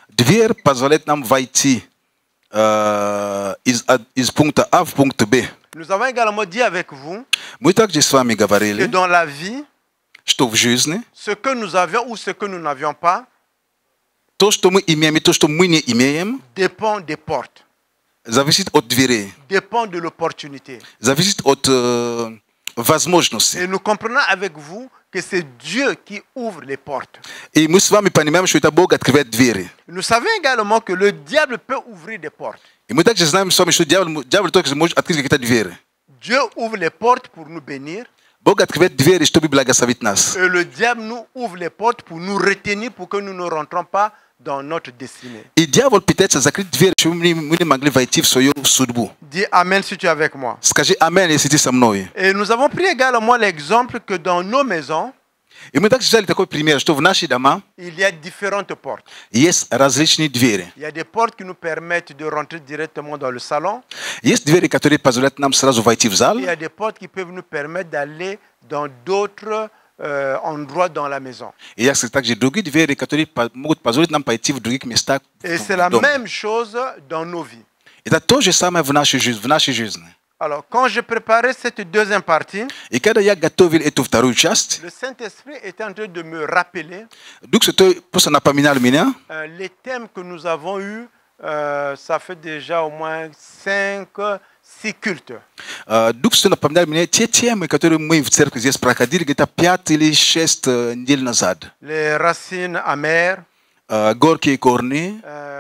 дверь позволяет нам войти из пункта А в пункт Б. Nous avons également dit avec vous Muito que s vami que govorili dans la vie, što v жизни, ce que nous avions ou ce que nous n'avions pas to što мы имеем и то, что мы не имеем, dépend des portes, зависит от дверей, dépend de l'opportunité. зависит от возможностей. Et nous comprenons avec vous que c'est Dieu qui ouvre les portes. И мы с вами понимаем, что это Бог открывает двери. Nous savons également que le diable peut ouvrir des portes. И мы также знаем с вами, что дьявол только может открыть какие-то двери. Dieu ouvre les portes pour nous bénir Бог открывает двери, чтобы благословить нас. et le diable nous ouvre les portes pour nous retenir pour que nous ne rentrons pas dans notre destinée. И дьявол пытается закрыть дверь, чтобы мы не могли войти в свою судьбу. Dis Amen si tu es avec moi. Скажи аминь, если ты со мной. Et nous avons pris également l'exemple que dans nos maisons, И мы также взяли такой пример, что в наши дома il y a différentes portes. есть различные двери. Il y a des portes qui nous permettent de rentrer directement dans le salon. Есть двери, которые позволяют нам сразу войти в зал. Il y a des portes qui peuvent nous permettre d'aller dans d'autres endroits dans la maison. И есть также другие двери, которые могут позволить нам пойти в других местах Et c'est в la доме. même chose dans nos vies. Это то же самое в нашей жизни. Alors, quand je préparais cette deuxième partie, И когда я готовил эту вторую часть, le Saint-Esprit était en train de me rappeler Дух Святой просто напоминал меня, les thèmes que nous avons eus. Ça fait déjà au moins 5-6 cultes. Дух Святой напоминал мне те темы, которые мы в церкви здесь проходили где-то 5 или 6 недель назад. Les racines amères, Горькие корни,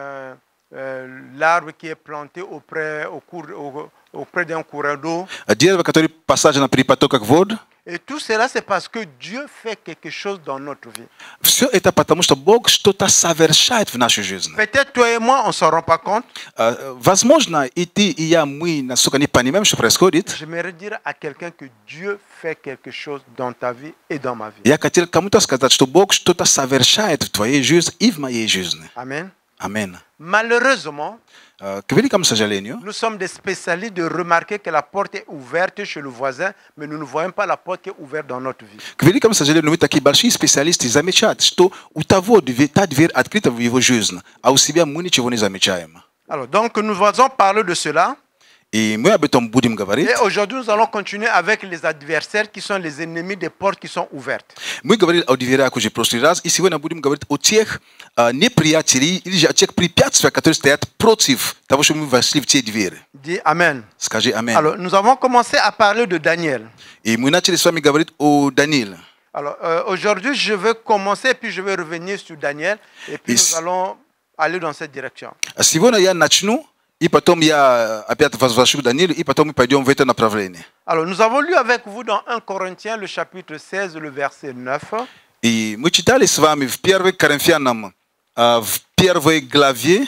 l'arbre qui est planté auprès d'un courant d'eau. дерево, которое посажено при потоках вод. Et tout cela, c'est parce que Dieu fait quelque chose dans notre vie. Все это потому, что Бог что-то совершает в нашей жизни. Peut-être toi et moi, on ne s'en rend pas compte. Возможно, и ты, и я, мы настолько не понимаем, что происходит. J'aimerais dire à quelqu'un que Dieu fait quelque chose dans ta vie et dans ma vie. Я хотел кому-то сказать, что Бог что-то совершает в твоей жизни и в моей жизни. Amen. Аминь. Malheureusement, К великому сожалению, nous sommes des spécialistes de remarquer que la porte est ouverte chez le voisin, mais nous ne voyons pas la porte qui est ouverte dans notre vie. к великому сожалению, мы такие большие специалисты замечают, что у того та дверь открыта в его жизни, а у себя мы ничего не замечаем. Alors, donc, nous allons parler de cela. И мы об этом будем говорить. Et aujourd'hui, nous allons continuer avec les adversaires qui sont les ennemis des portes qui sont ouvertes. Мы говорили о дверях уже в прошлый раз, и сегодня будем говорить о тех неприятелей или же о тех препятствиях, которые стоят против того, чтобы мы вошли в те двери. Dis Amen. Скажи аминь. Alors, nous avons commencé à parler de Daniel. И мы начали с вами говорить о Данииле. Alors, aujourd'hui, je vais commencer, puis je vais revenir sur Daniel, et puis nous allons aller dans cette direction. Сегодня я начну, и потом я опять возвращу к Даниилу, и потом мы пойдем в это направление. Alors, nous avons lu avec vous dans 1 Corinthiens, le chapitre 16, le verset 9. И мы читали с вами в 1 Коринфянам, в 1 главе,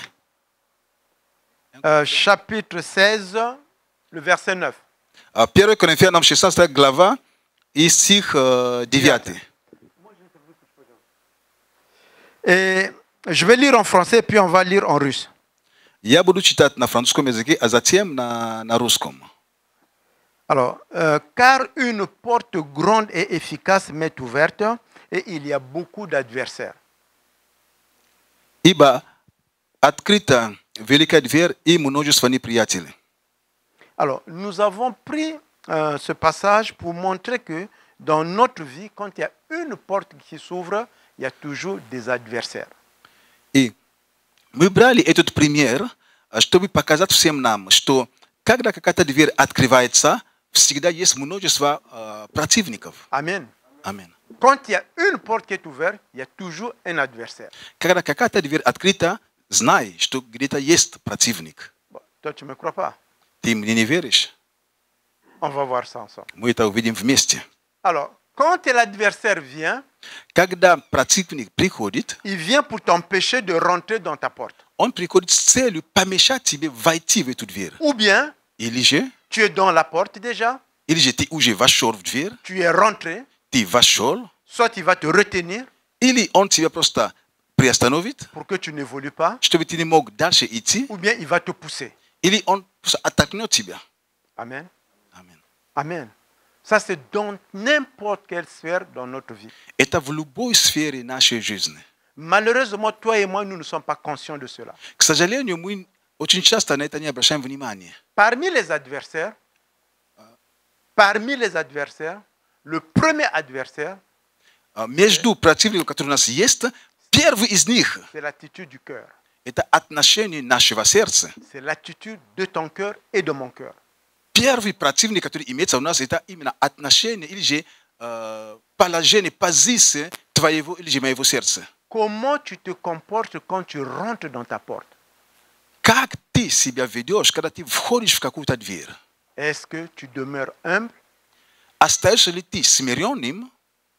Chapitre 16, le verset 9. 1 Коринфянам 16 глава и стих 9. Et je vais lire en français, puis on va lire en russe. Я буду читать на французском языке, а затем на русском. Alors, car une porte grande et efficace m'est ouverte, et il y a beaucoup d'adversaires. Ибо открыта великая дверь и множество неприятелей. Alors, nous avons pris ce passage pour montrer que dans notre vie, quand il y a une porte qui s'ouvre, il y a toujours des adversaires. И мы брали этот пример, чтобы показать всем нам, что когда какая-то дверь открывается, всегда есть множество противников. Amen. Аминь. Quand il y a une porte qui est ouverte, il y a toujours un adversaire. Когда какая-то дверь открыта, знай, что где-то есть противник. Bon, toi, tu ne me crois pas. Ты мне не веришь? On va voir ça ensemble. Мы это увидим вместе. Alors, quand l'adversaire vient, Когда противник приходит, il vient pour t'empêcher de rentrer dans ta porte. он приходит с целью помешать тебе войти в эту дверь. Ou bien, Или же tu es dans la porte déjà, ты уже вошел в дверь, tu es rentré, ты вошел, soit il va te retenir или он тебя просто приостановит, pour que tu n'évolues pas, чтобы ты не мог дальше идти, ou bien il va te pousser. или он просто оттолкнет тебя. Amen. Аминь. Amen. Ça, c'est dans n'importe quelle sphère dans notre vie. Это в любой сфере нашей жизни. Malheureusement, toi et moi, nous ne sommes pas conscients de cela. К сожалению, мы очень часто на это не обращаем внимания. Parmi les adversaires, Parmi les adversaires, le premier adversaire, Между противником, который у нас есть, первый из них c'est l'attitude du cœur. это отношение нашего сердца. C'est l'attitude de ton cœur et de mon cœur. Первый противник, который имеется у нас, это именно отношение или же положение, позиция твоего или же моего сердца. Comment tu te comportes quand tu rentres dans ta porte? Как ты себя ведешь, когда ты входишь в какую-то дверь? Est-ce que tu demeures humble Остаешься ли ты смиренным,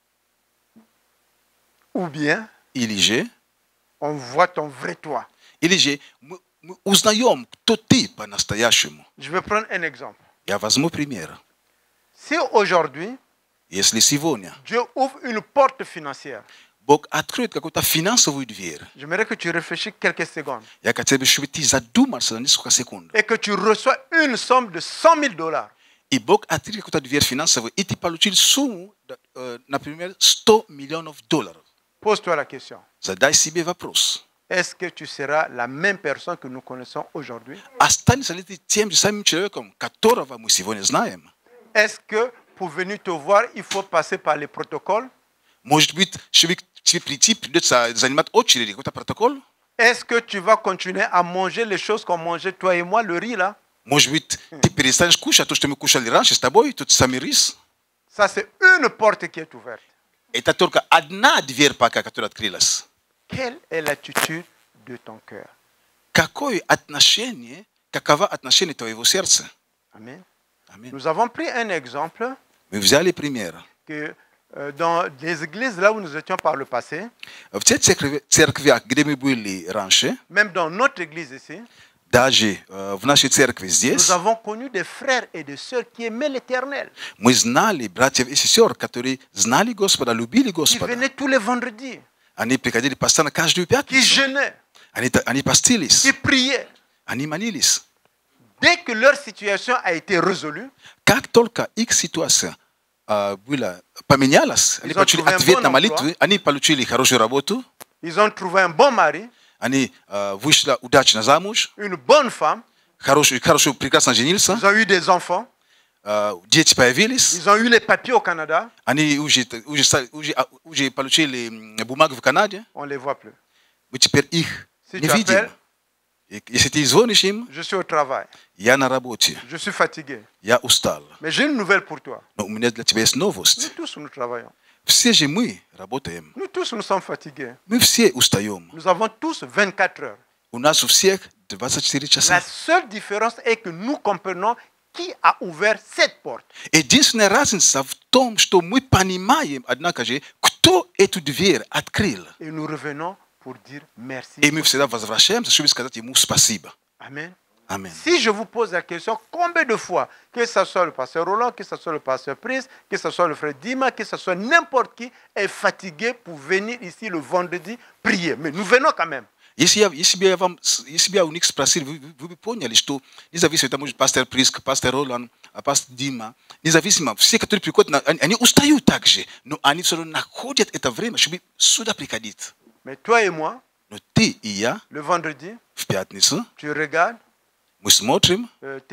ou bien или же on voit ton vrai toi? Или же мы узнаем, кто ты по-настоящему. Je vais prendre un exemple. Я возьму пример. Si aujourd'hui, Если сегодня Dieu ouvre une porte financière, Бог откроет какую-то финансовую дверь, j'aimerais que tu réfléchisses quelques secondes я хотел бы, чтобы ты задумался на несколько секунд. et que tu reçois une somme de 100 000 $. И Бог открыл какую-то дверь финансовую, и ты получил сумму, например, $100 миллионов. Pose-toi la question. Задай себе вопрос. Est-ce que tu seras la même personne que nous connaissons aujourd'hui? Останешься ли ты тем же самым человеком, которого мы сегодня знаем? Est-ce que pour venir te voir, il faut passer par les protocoles? Может быть, чтобы к тебе прийти, придется занимать очередь, какой-то протокол? Est-ce que tu vas continuer à manger les choses qu'on mangeait, toi et moi, le riz là? Может быть, ты перестанешь кушать то, что мы кушали раньше с тобой, тот самый рис? Ça, c'est une porte qui est ouverte. Это только одна дверь пока, которая открылась. Quelle est l'attitude de ton cœur? Какое отношение, каково отношение твоего сердца? Amen. Аминь. Nous avons pris un exemple Мы взяли пример. que dans les églises là où nous étions par le passé, В тех церквях, где мы были раньше, même dans notre église ici, даже в нашей церкви здесь, nous avons connu des frères et des sœurs qui aimaient l'Éternel, мы знали братьев и сестер, которые знали Господа, любили qui Господа. venaient tous les vendredis, Они приходили постоянно каждую qui пятницу. jeûnaient, Они постились, qui priaient. они молились. Dès que leur situation a été résolue, Как только их ситуация была поменялась, они получили ответ на молитвы, они получили хорошую работу, ils ont trouvé un bon mari, они вышли удачно замуж, une bonne femme, хорошо, прекрасно женился, ils ont eu des enfants, дети появились, ils ont eu les papiers au Canada, они уже получили бумагу в Канаде, on ne les voit plus. мы теперь их Si не tu видим. appelles, И если ты звонишь им, je suis au travail, я на работе, je suis fatigué. я устал. Mais j'ai une nouvelle pour toi. Но у меня для тебя есть Nous новость. tous, nous travaillons. Все же мы работаем. Nous tous, nous sommes fatigués. Мы все устаем. Nous avons tous 24 heures. У нас у всех 24 La часа. seule différence est que nous comprenons qui a ouvert cette porte. Единственная разница в том, что мы понимаем, однако же, кто эту дверь открыл. Et nous revenons pour dire merci. И мы всегда возвращаемся, чтобы сказать ему спасибо. Amen. Аминь. Si je vous pose la question, combien de fois, que ce soit le pasteur Roland, que ce soit le pasteur Prince, que ce soit le frère Dima, que ce soit n'importe qui, est fatigué pour venir ici le vendredi prier. Mais nous venons quand même. Если бы я у них спросил, вы бы поняли, что независимо, это может пастор Приск, пастор Ролан, пастор Дима, независимо, все, которые приходят, они устают также, но они все равно находят это время, чтобы сюда приходить. Mais toi et moi, Но ты и я le vendredi, в пятницу tu regardes мы смотрим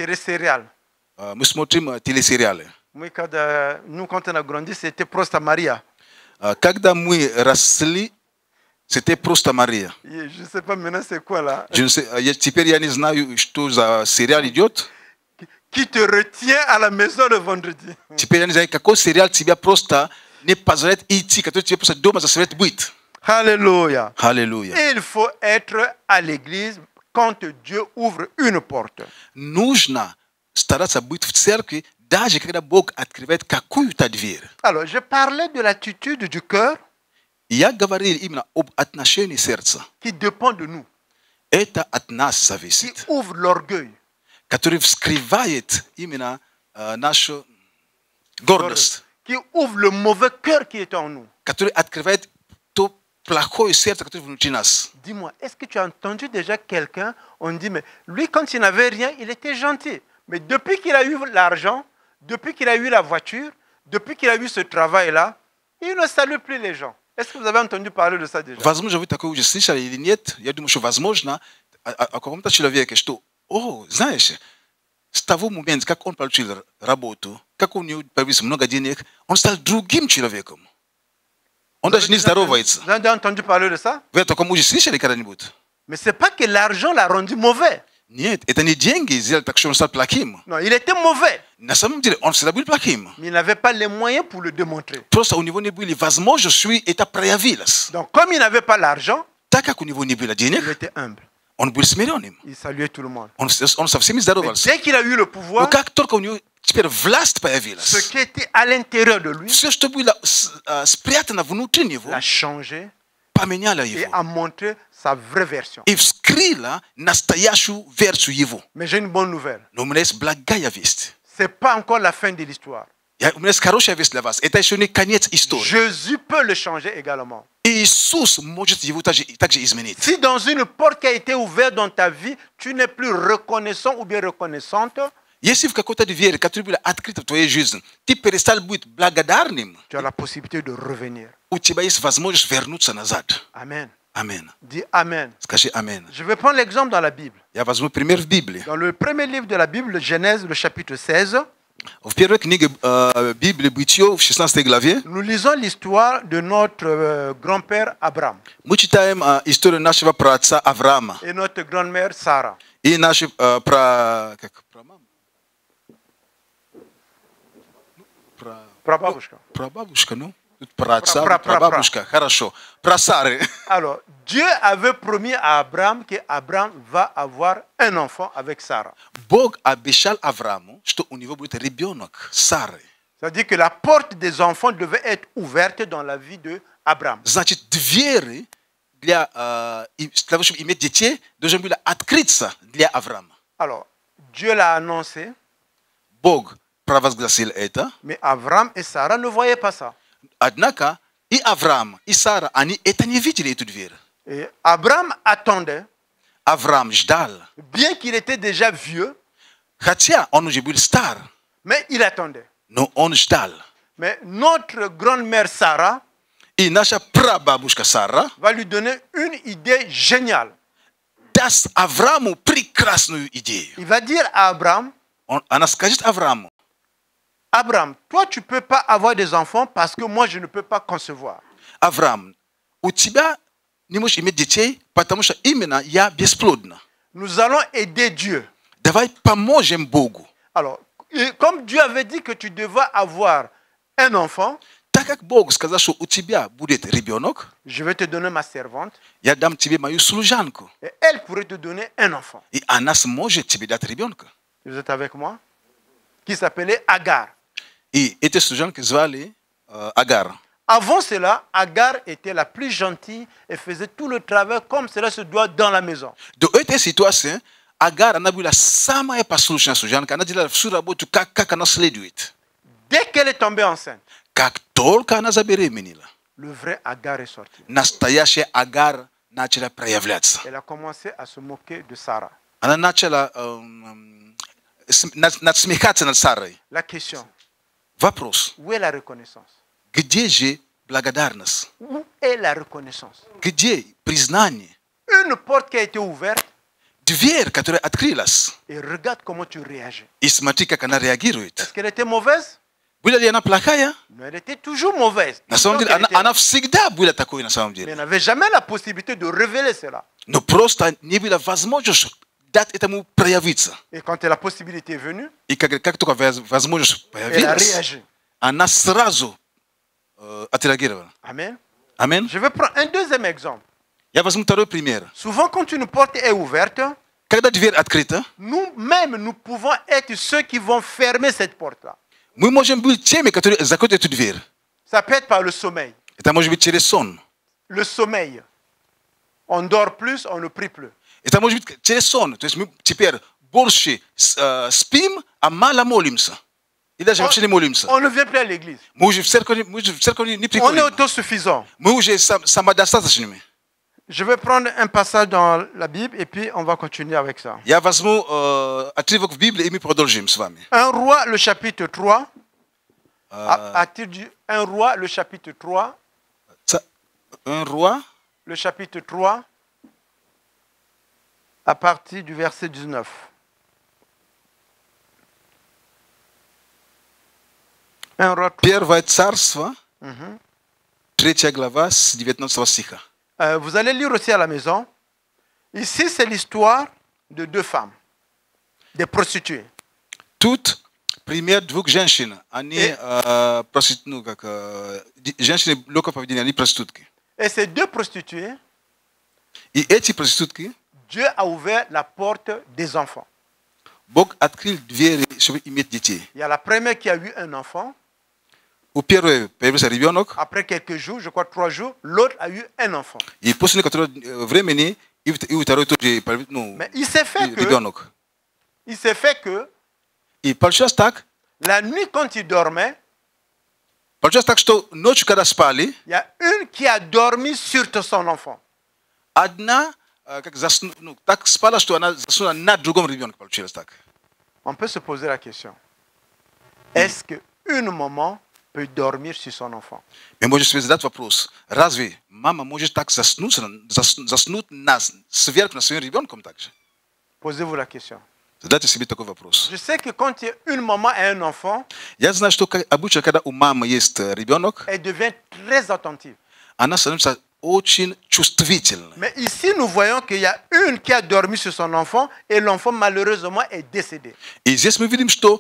телесериалы. Moi, quand on a grandi, c'était Prosta Maria. Когда мы росли, c'était просто Мария. Je ne sais pas maintenant c'est quoi là. Теперь я не знаю, что за сериал идет. Qui te retient à la maison le vendredi. Теперь я не знаю, какой сериал тебя просто не позволяет идти, который тебе просто дома заставляет быть. Alléluia. Аллилуйя. Il faut être à l'église quand Dieu ouvre une porte. Нужно стараться быть в церкви, даже когда Бог открывает какую-то дверь. Alors, je parlais de l'attitude du cœur Я говорил именно об отношении сердца. qui dépend de nous, Это от нас qui зависит, ouvre l'orgueil, который вскрывает именно нашу гордость, qui ouvre le mauvais cœur qui est en nous. который открывает то плохое сердце, которое внутри нас. Dis-moi, est-ce que tu as entendu déjà quelqu'un, on dit, mais lui, quand il n'avait rien, il était gentil. Mais depuis qu'il a eu l'argent, depuis qu'il a eu la voiture, depuis qu'il a eu ce travail-là, il ne salue plus les gens. Est-ce que vous avez entendu parler de ça déjà? Возможно, вы такое уже слышали или нет. Я думаю, что возможно, о каком-то человеке, что, знаешь, Stavo moment как он получил работу, как у него появилось много денег, он стал другим человеком. Он даже не здоровается. Vous avez déjà entendu parler de ça? Вы это кому-нибудь слышали когда-нибудь? Mais ce n'est pas que l'argent l'a rendu mauvais. Нет, это не деньги сделали так, что он стал плохим. Non, il était mauvais, На самом деле он всегда был плохим. mais il n'avait pas les moyens pour le démontrer. Просто у него не были возможности, и это проявилось. Donc, comme il n'avait pas l'argent, Так как у него не было il денег, était humble. он был смиренным. Il saluait tout le monde. Он со всеми Mais здоровался. dès qu'il a eu le Но pouvoir, как только у него теперь власть ce появилась, qui était à l'intérieur de lui все, что было спрятано внутри него, l'a changé поменяло et его. a montré sa vraie version. И вскрыло настоящую версию его. Mais j'ai une bonne nouvelle. Но у меня есть благая весть. Ce n'est pas encore la fin de l'histoire. У меня есть хорошая весть для вас. Это еще не конец истории. Jésus peut le changer également. Иисус может его также изменить. Si dans une porte qui a été ouverte dans ta vie, tu n'es plus reconnaissant ou bien reconnaissante, Если в какой-то двери, которая была открыта в твоей жизни, ты перестал быть благодарным, tu as la possibilité de revenir. у тебя есть возможность вернуться назад. Amen. Аминь. Dis Amen. Скажи аминь. Je vais prendre l'exemple dans la Bible. Я возьму пример в Библии. Dans le premier livre de la Bible, le Genèse, le chapitre 16, В первой книге Библии Бытие, в 16 главе, nous lisons l'histoire de notre grand-père Abraham мы читаем историю нашего праотца Авраама et notre grand-mère Sarah. и нашей Прабабушка. прабабушка, ну? Праотца, Пра- пра- пра- прабабушка, хорошо. Про Сары. Alors, Dieu avait promis à Abraham qu'Abraham va avoir un enfant avec Sarah. Бог обещал Аврааму, что у него будет ребенок Сары. C'est-à-dire que la porte des enfants devait être ouverte dans la vie d'Abraham. Значит, двери для того, чтобы иметь детей, должны были открыться для Авраама. Alors, Dieu l'a annoncé, Бог провозгласил это, mais Abraham et Sarah ne voyaient pas ça. однако и Авраам, и Сара, они это не видели, эту дверь. Et Abraham attendait, Авраам ждал, bien qu'il était déjà vieux, хотя он уже был стар, mais il attendait. но он ждал. Mais notre grand-mère Sarah И наша прабабушка Сара va lui donner une idée géniale. даст Аврааму прекрасную идею. Il va dire à Abraham, Она скажет Аврааму: Abraham, toi tu ne peux pas avoir des enfants parce que moi je ne peux pas concevoir. Авраам, у тебя не можешь иметь детей, потому что именно я бесплодна. Nous allons aider Dieu. Давай поможем Богу. Alors, et comme Dieu avait dit que tu devais avoir un enfant, Так как Бог сказал, что у тебя будет ребенок, je vais te donner ma servante я дам тебе мою служанку, et elle pourrait te donner un enfant. и она сможет тебе дать ребенка. Vous êtes avec moi? Qui s'appelait Agar. И эти служанки звали Агар. Avant cela, Agar était la plus gentille et faisait tout le travail comme cela se doit dans la maison. До этой ситуации Агар, она была самая послушная служанка, она делала всю работу, как она следует. Dès qu'elle est tombée enceinte, Как только она забеременела, le vrai Agar est sorti. настоящая Агар начала проявляться. Elle a commencé à se moquer de Sarah. Она начала надсмехаться над Сарой. La question, Вопрос: où est la reconnaissance? где же благодарность? Où est la reconnaissance? Где признание? Une porte qui a été ouverte Дверь, которая открылась. et regarde comment tu réagis. И смотри, как она реагирует. Est-ce qu'elle était mauvaise? Была ли она плохая? Non, elle était toujours mauvaise. На самом деле, она всегда была такой, на самом Mais деле. elle n'avait jamais la possibilité de révéler cela. Но просто не было возможности дать этому проявиться. Et quand la possibilité est venue, И как только возможность elle a появилась, réagi. она сразу отреагировала. Amen. Аминь. Je vais prendre un deuxième exemple. Я возьму второй пример. Souvent, quand une porte est ouverte, Когда дверь открыта, nous-mêmes, nous pouvons être ceux qui vont fermer cette porte-là. мы можем быть теми, которые закроют эту дверь. Ça peut être par le sommeil. Это может быть через сон. Le sommeil. On dort plus, on ne prie plus. Это может быть через сон. То есть мы теперь больше спим, а мало молимся. И даже вообще не молимся. On ne vient plus à l'église. Мы уже в церковь не On est приходим. autosuffisant. Мы уже самодостаточными. Je vais prendre un passage dans la Bible et puis on va continuer avec ça. Я возьму отрывок в Библии, и мы продолжим с вами. 1 Roi, le chapitre 3. À partir du 1 Roi, le chapitre 3. Un roi, Le chapitre 3. À partir du verset 19. 1 Roi 3. Первое царство, 3 глава, с 19 стиха. Vous allez lire aussi à la maison. Ici, c'est l'histoire de 2 femmes, des prostituées. Тут пример 2 женщин. Они ну, как, женщины легкого поведения, они проститутки. Et ces 2 prostituées, И эти проститутки, Dieu a ouvert la porte des enfants. Бог открыл двери, чтобы иметь детей. Il y a la première qui a eu un enfant. У первой появился ребенок, Après quelques jours, je crois 3 jours, l'autre a eu un enfant. и после некоторого времени и у второй тоже ну, Mais il s'est fait ребенок. que И получилось так, la nuit, quand il dormait, что ночью, когда спали, il y a une qui a dormi sur son enfant. одна как ну, так спала, что она заснула на другом ребенке. Получилось так. On peut se poser la question. Est-ce qu'une maman peut dormir sur son enfant? Мы можем себе задать вопрос. Разве мама может так заснуть сверху на своим ребенком так же? Posez-vous la question. Задайте себе такой вопрос. Je sais que quand une maman a un enfant, Я знаю, что обычно, когда у мамы есть ребенок, elle devient très attentive. она становится очень чувствительной. Mais ici, nous voyons qu'il y a une qui a dormi sur son enfant et l'enfant, malheureusement, est décédé. И здесь мы видим, что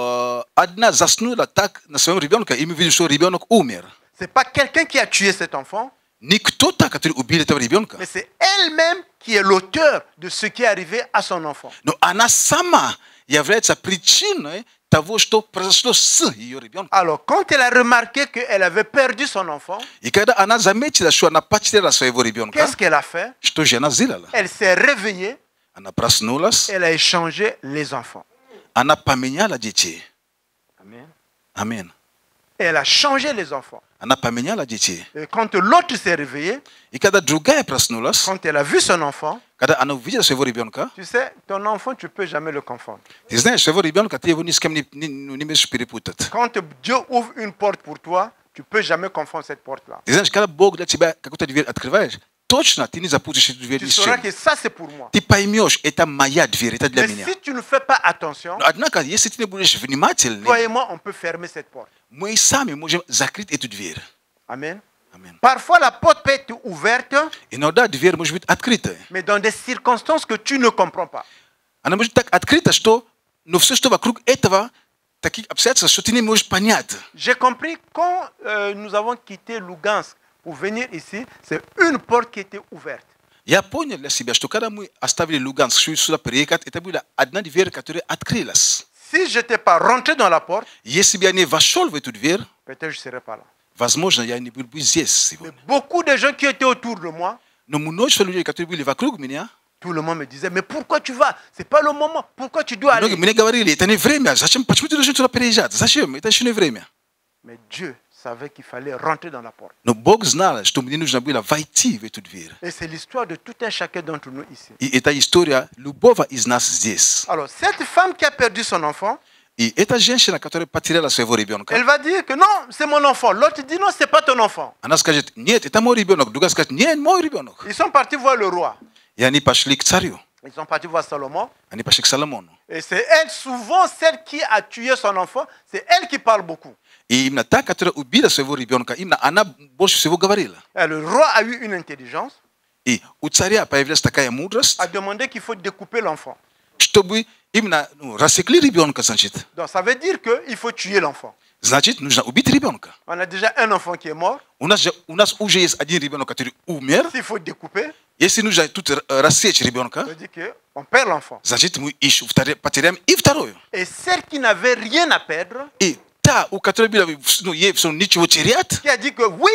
одна заснула так на своем ребенке, и мы видим, что ребенок умер. Ce n'est pas quelqu'un qui a tué cet enfant, Не кто-то, который убил этого ребенка, mais c'est elle-même qui est l'auteur de ce qui est arrivé à son enfant. но она сама является причиной того, что произошло с ее ребенком. Alors, quand elle a remarqué qu'elle avait perdu son enfant, И когда она заметила, что она потеряла своего ребенка, qu'est-ce qu'elle a fait? что же она сделала? Elle s'est réveillée, Она проснулась, elle a échangé les enfants. она поменяла детей. Amen. Аминь. Elle a changé les enfants. Она поменяла детей. Et quand l'autre s'est réveillé, И когда другая проснулась, quand elle a vu son enfant, когда она увидела своего ребенка, tu sais, ton enfant, tu ne peux jamais le confondre. ты знаешь, своего ребенка ты его ни с кем не можешь перепутать. Quand Dieu ouvre une porte pour toi, tu ne peux jamais confondre cette porte-là. Ты знаешь, когда Бог для тебя какую-то дверь открываешь, точно ты не запутаешь эту дверь Tu ни с sauras чем. que ça, c'est pour moi. Ты поймешь, это моя дверь, это для Mais меня. si tu ne fais pas attention, Но, однако, если ты не будешь внимательным, toi et moi, on peut fermer cette porte. мы сами можем закрыть эту дверь. Amen. Аминь. Parfois, la porte peut être ouverte, Иногда дверь может быть открыта. mais dans des circonstances que tu ne comprends pas. Она может быть так открыта, что, но все, что вокруг этого, таких обстоятельств, что ты не можешь понять. J'ai compris quand nous avons quitté Lugansk pour venir ici, c'est une porte qui était ouverte. Я понял для себя, что когда мы оставили Луганск, чтобы сюда приехать, это была одна дверь, которая открылась. Si je n'étais pas rentré dans la porte, Если бы я не вошел в эту дверь, peut-être je ne serais pas là. возможно, я не был бы здесь Mais сегодня. beaucoup de gens qui étaient autour de moi, Но множество людей, которые были вокруг меня, tout le monde me disait, mais pourquoi tu vas? Ce n'est pas le moment. Pourquoi tu dois многие aller? мне говорили, это не время, зачем, почему ты должен туда переезжать? Зачем? Это еще не время. Mais Dieu savait qu'il fallait rentrer dans la porte. Но Бог знал, что мне нужно было войти в эту дверь. Et c'est l'histoire de tout un chacun d'entre nous ici. И это история любого из нас здесь. Alors, cette femme qui a perdu son enfant, И эта женщина, которая потеряла своего ребенка, elle va dire que non, c'est mon enfant. L'autre dit non, ce n'est pas ton enfant. она скажет, нет, это мой ребенок. Другая скажет, нет, мой ребенок. Ils sont partis voir le roi. И они пошли к царю. Ils sont partis voir Salomon. Они пошли к Соломону. Et c'est elle, souvent celle qui a tué son enfant, c'est elle qui parle beaucoup. И именно та, которая убила своего ребенка, именно она больше всего говорила. Et le roi a eu une intelligence, И у царя появилась такая мудрость, a demandé qu'il faut découper l'enfant. чтобы именно рассекли ребенка, значит. Donc ça veut dire qu'il faut tuer l'enfant. Значит, нужно убить ребенка. On a déjà un enfant qui est mort. У нас уже есть один ребенок, который умер. S'il faut découper, Если нужно тут рассечь ребенка, ça veut dire qu'on perd l'enfant. значит, мы еще потеряем и вторую. Et celle qui n'avait rien à perdre, И та, у которой было, ей все ничего терять, qui a dit que oui,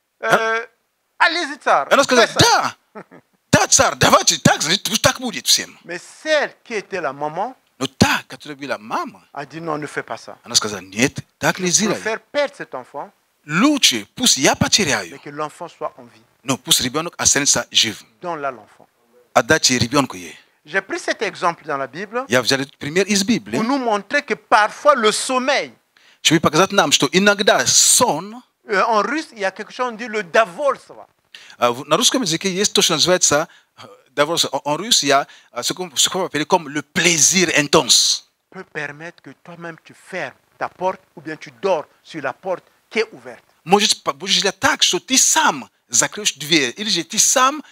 allez-y, tsar. она сказала, fais ça. да, царь, давайте так, значит, пусть так будет всем. Mais celle qui était la maman Но та, которая была мама, a dit non, ne fais pas ça. она сказала, нет, так не Je сделай. préfère perdre cet enfant, Лучше, пусть я mais потеряю, que l'enfant soit en vie. но пусть ребенок останется жив. Donne-la l'enfant. Отдайте ребенку ей. J'ai pris cet exemple dans la Bible Я взял этот пример из Библии, pour nous montrer que parfois le sommeil, чтобы показать нам, что иногда сон, en russe, il y a quelque chose, on dit le davolstvo. на русском языке есть то, что называется, en russe, il y a ce qu'on peut appeler comme le plaisir intense. Peut permettre que toi-même tu fermes ta porte ou bien tu dors sur la porte qui est ouverte. Може ли так, що ти сам закриєш двір, или же ти сам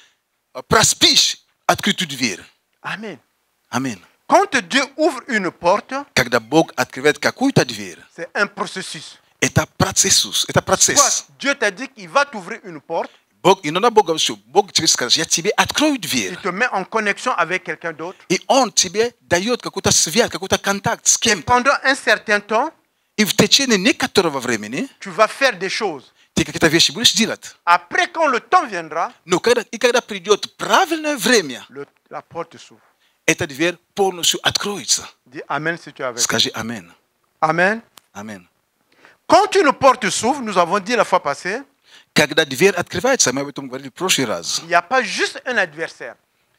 проспишь открытую дверь. Amen. Аминь. Quand Dieu ouvre une porte, Когда Бог открывает какую-то дверь, c'est un processus. это процесс, это процесс. Soit Dieu t'a dit qu'il va t'ouvrir une porte, Бог, иногда Бог говорит, что Бог тебе скажет, я тебе открою il дверь. te met en connexion avec quelqu'un d'autre. И Он тебе дает какой-то связь, какой-то контакт с кем-то. Pendant un certain temps, И в течение некоторого времени tu vas faire des choses. ты какие-то вещи будешь делать. Après, quand le temps viendra, Но когда придет правильное время, la porte s'ouvre. эта дверь полностью откроется. Dis Amen si tu es avec moi. Скажи Аминь. Amen. Аминь. Quand une porte s'ouvre, nous avons dit la fois passée, Когда дверь открывается, мы об этом говорили в прошлый раз, il n'y a pas juste un adversaire.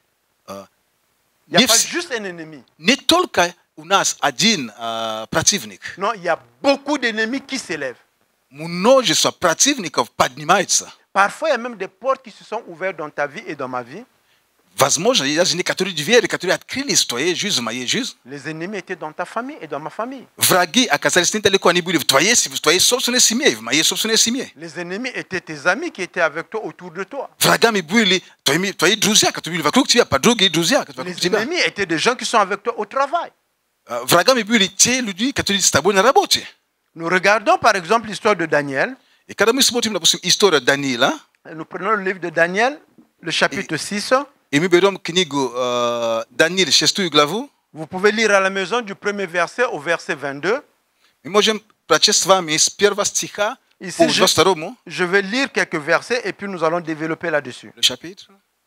Il n'y a не pas вс- juste un ennemi. не только у нас один противник, Non, il y a beaucoup d'ennemis qui s'élèvent. множество противников поднимается. Parfois, il y a même des portes qui se sont ouvertes dans ta vie et dans ma vie. Возможно, и даже некоторые двери, которые открылись в твоей жизни, в моей жизни, Les ennemis étaient dans ta famille et dans ma famille. враги оказались недалеко, они были в твоей собственной семье, в моей собственной семье. Les ennemis étaient tes amis qui étaient avec toi, autour de toi. Врагами были твои друзья, которые были вокруг тебя, подруги и друзья, которые Les вокруг тебя. ennemis étaient des gens qui sont avec toi au travail. Врагами были те люди, которые с тобой на работе. Nous regardons par exemple l'histoire de Daniel. И когда мы смотрим, допустим, историю Даниила, Nous prenons le livre de Daniel, le chapitre 6. и мы берем книгу Даниил, 6 главу, Vous pouvez lire à la maison du premier verset au verset 22. мы можем прочесть с вами с 1 стиха Ici, по 22 je vais lire quelques versets et puis nous allons développer là-dessus. le chapitre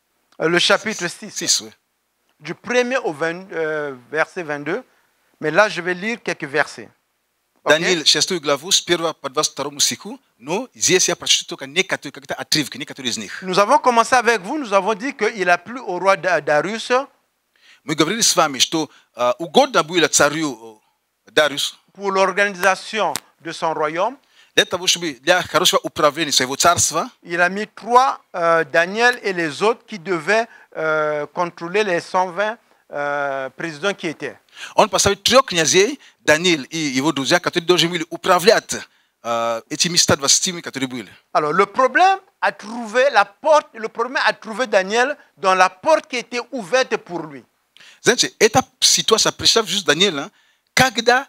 Le chapitre 6, 6. Oui. du premier au verset 22. Mais là, je vais lire quelques versets. Ok? Даниил, 6 главу, с 1 по 22 стиху, но здесь я прочту только некоторые какие-то отрывки, некоторые из них. Nous avons commencé avec vous, nous avons dit qu'il a plu au roi Darius Мы говорили с вами, что угодно было царю Дариусу pour l'organisation de son royaume. для того, чтобы для хорошего управления своего царства, Il a mis trois, Daniel et les autres, qui devaient contrôler les 120 présidents qui étaient. он поставил 3 князей, Даниил и его друзья, которые должны были управлять этими 120, которые были. Alors, le problème a trouvé la porte, le problème a trouvé Daniel dans la porte qui était ouverte pour lui. Знаете, эта ситуация пришла в жизнь Даниила, когда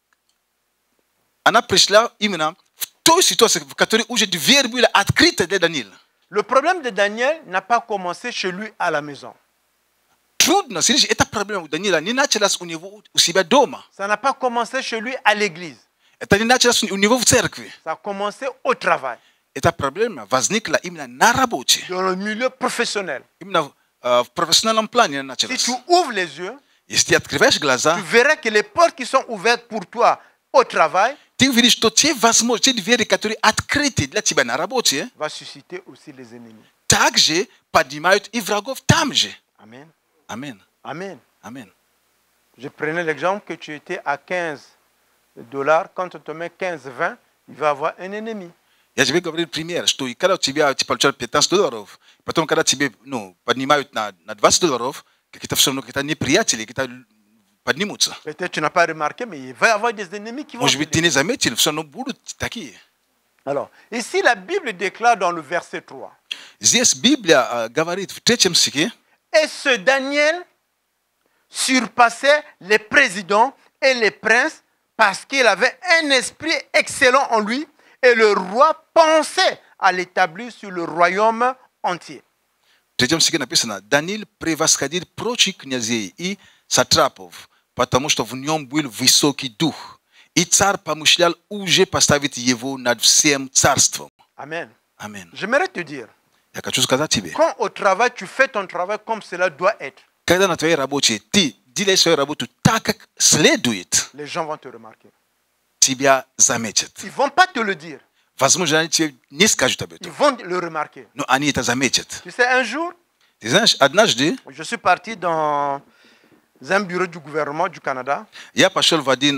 она пришла именно в той ситуации, в которой уже дверь была открыта для Даниила. Le problème de Daniel n'a pas commencé chez lui à la maison. Трудно, смотрите, эта проблема у Даниила не началась у него у себя дома. Ça n'a pas commencé chez lui à l'église. Это не началось у него в церкви. Ça a commencé au travail, Эта проблема возникла именно на работе. dans le milieu professionnel. Именно в профессиональном плане она Si началась. tu ouvres les yeux, Если ты открываешь глаза, tu verras que les portes qui sont ouvertes pour toi au travail ты увидишь, что те возможности, те двери, которые открыты для тебя на работе, vont susciter aussi les ennemis. также поднимают и врагов там же. Amen. Аминь. Amen. Аминь. Je prenais l'exemple que tu étais à $15. Quand on te met 15, 20, il va y avoir un ennemi. Я тебе говорил пример, что и когда у тебя ты получал $15, потом, когда тебе поднимают на $20, какие-то все равно какие-то неприятели, какие-то поднимутся. Peut-être tu n'as pas remarqué, mais il va y avoir des ennemis qui vont Может быть, ты venir. не заметил, все равно будут такие. Alors, ici, la Bible déclare dans le verset 3. Здесь Библия говорит в 3 стихе, Et ce Daniel surpassait les présidents et les princes parce qu'il avait un esprit excellent en lui et le roi pensait à l'établir sur le royaume entier. в 3 стихе написано, Даниил превосходил прочих князей и сатрапов, потому что в нем был высокий дух, и царь помышлял уже поставить его над всем царством. Amen. Аминь. J'aimerais te dire, Я хочу сказать тебе, quand au travail, tu fais ton travail comme cela doit être, когда на твоей работе ты делаешь свою работу так, как следует, les gens vont te remarquer. тебя заметят. Ils ne vont pas te le dire, Возможно, они тебе не скажут об ils этом, vont le remarquer. но они это заметят. Tu sais, un jour, Ты знаешь, однажды je suis parti dans un bureau du gouvernement du Canada. я пошел в один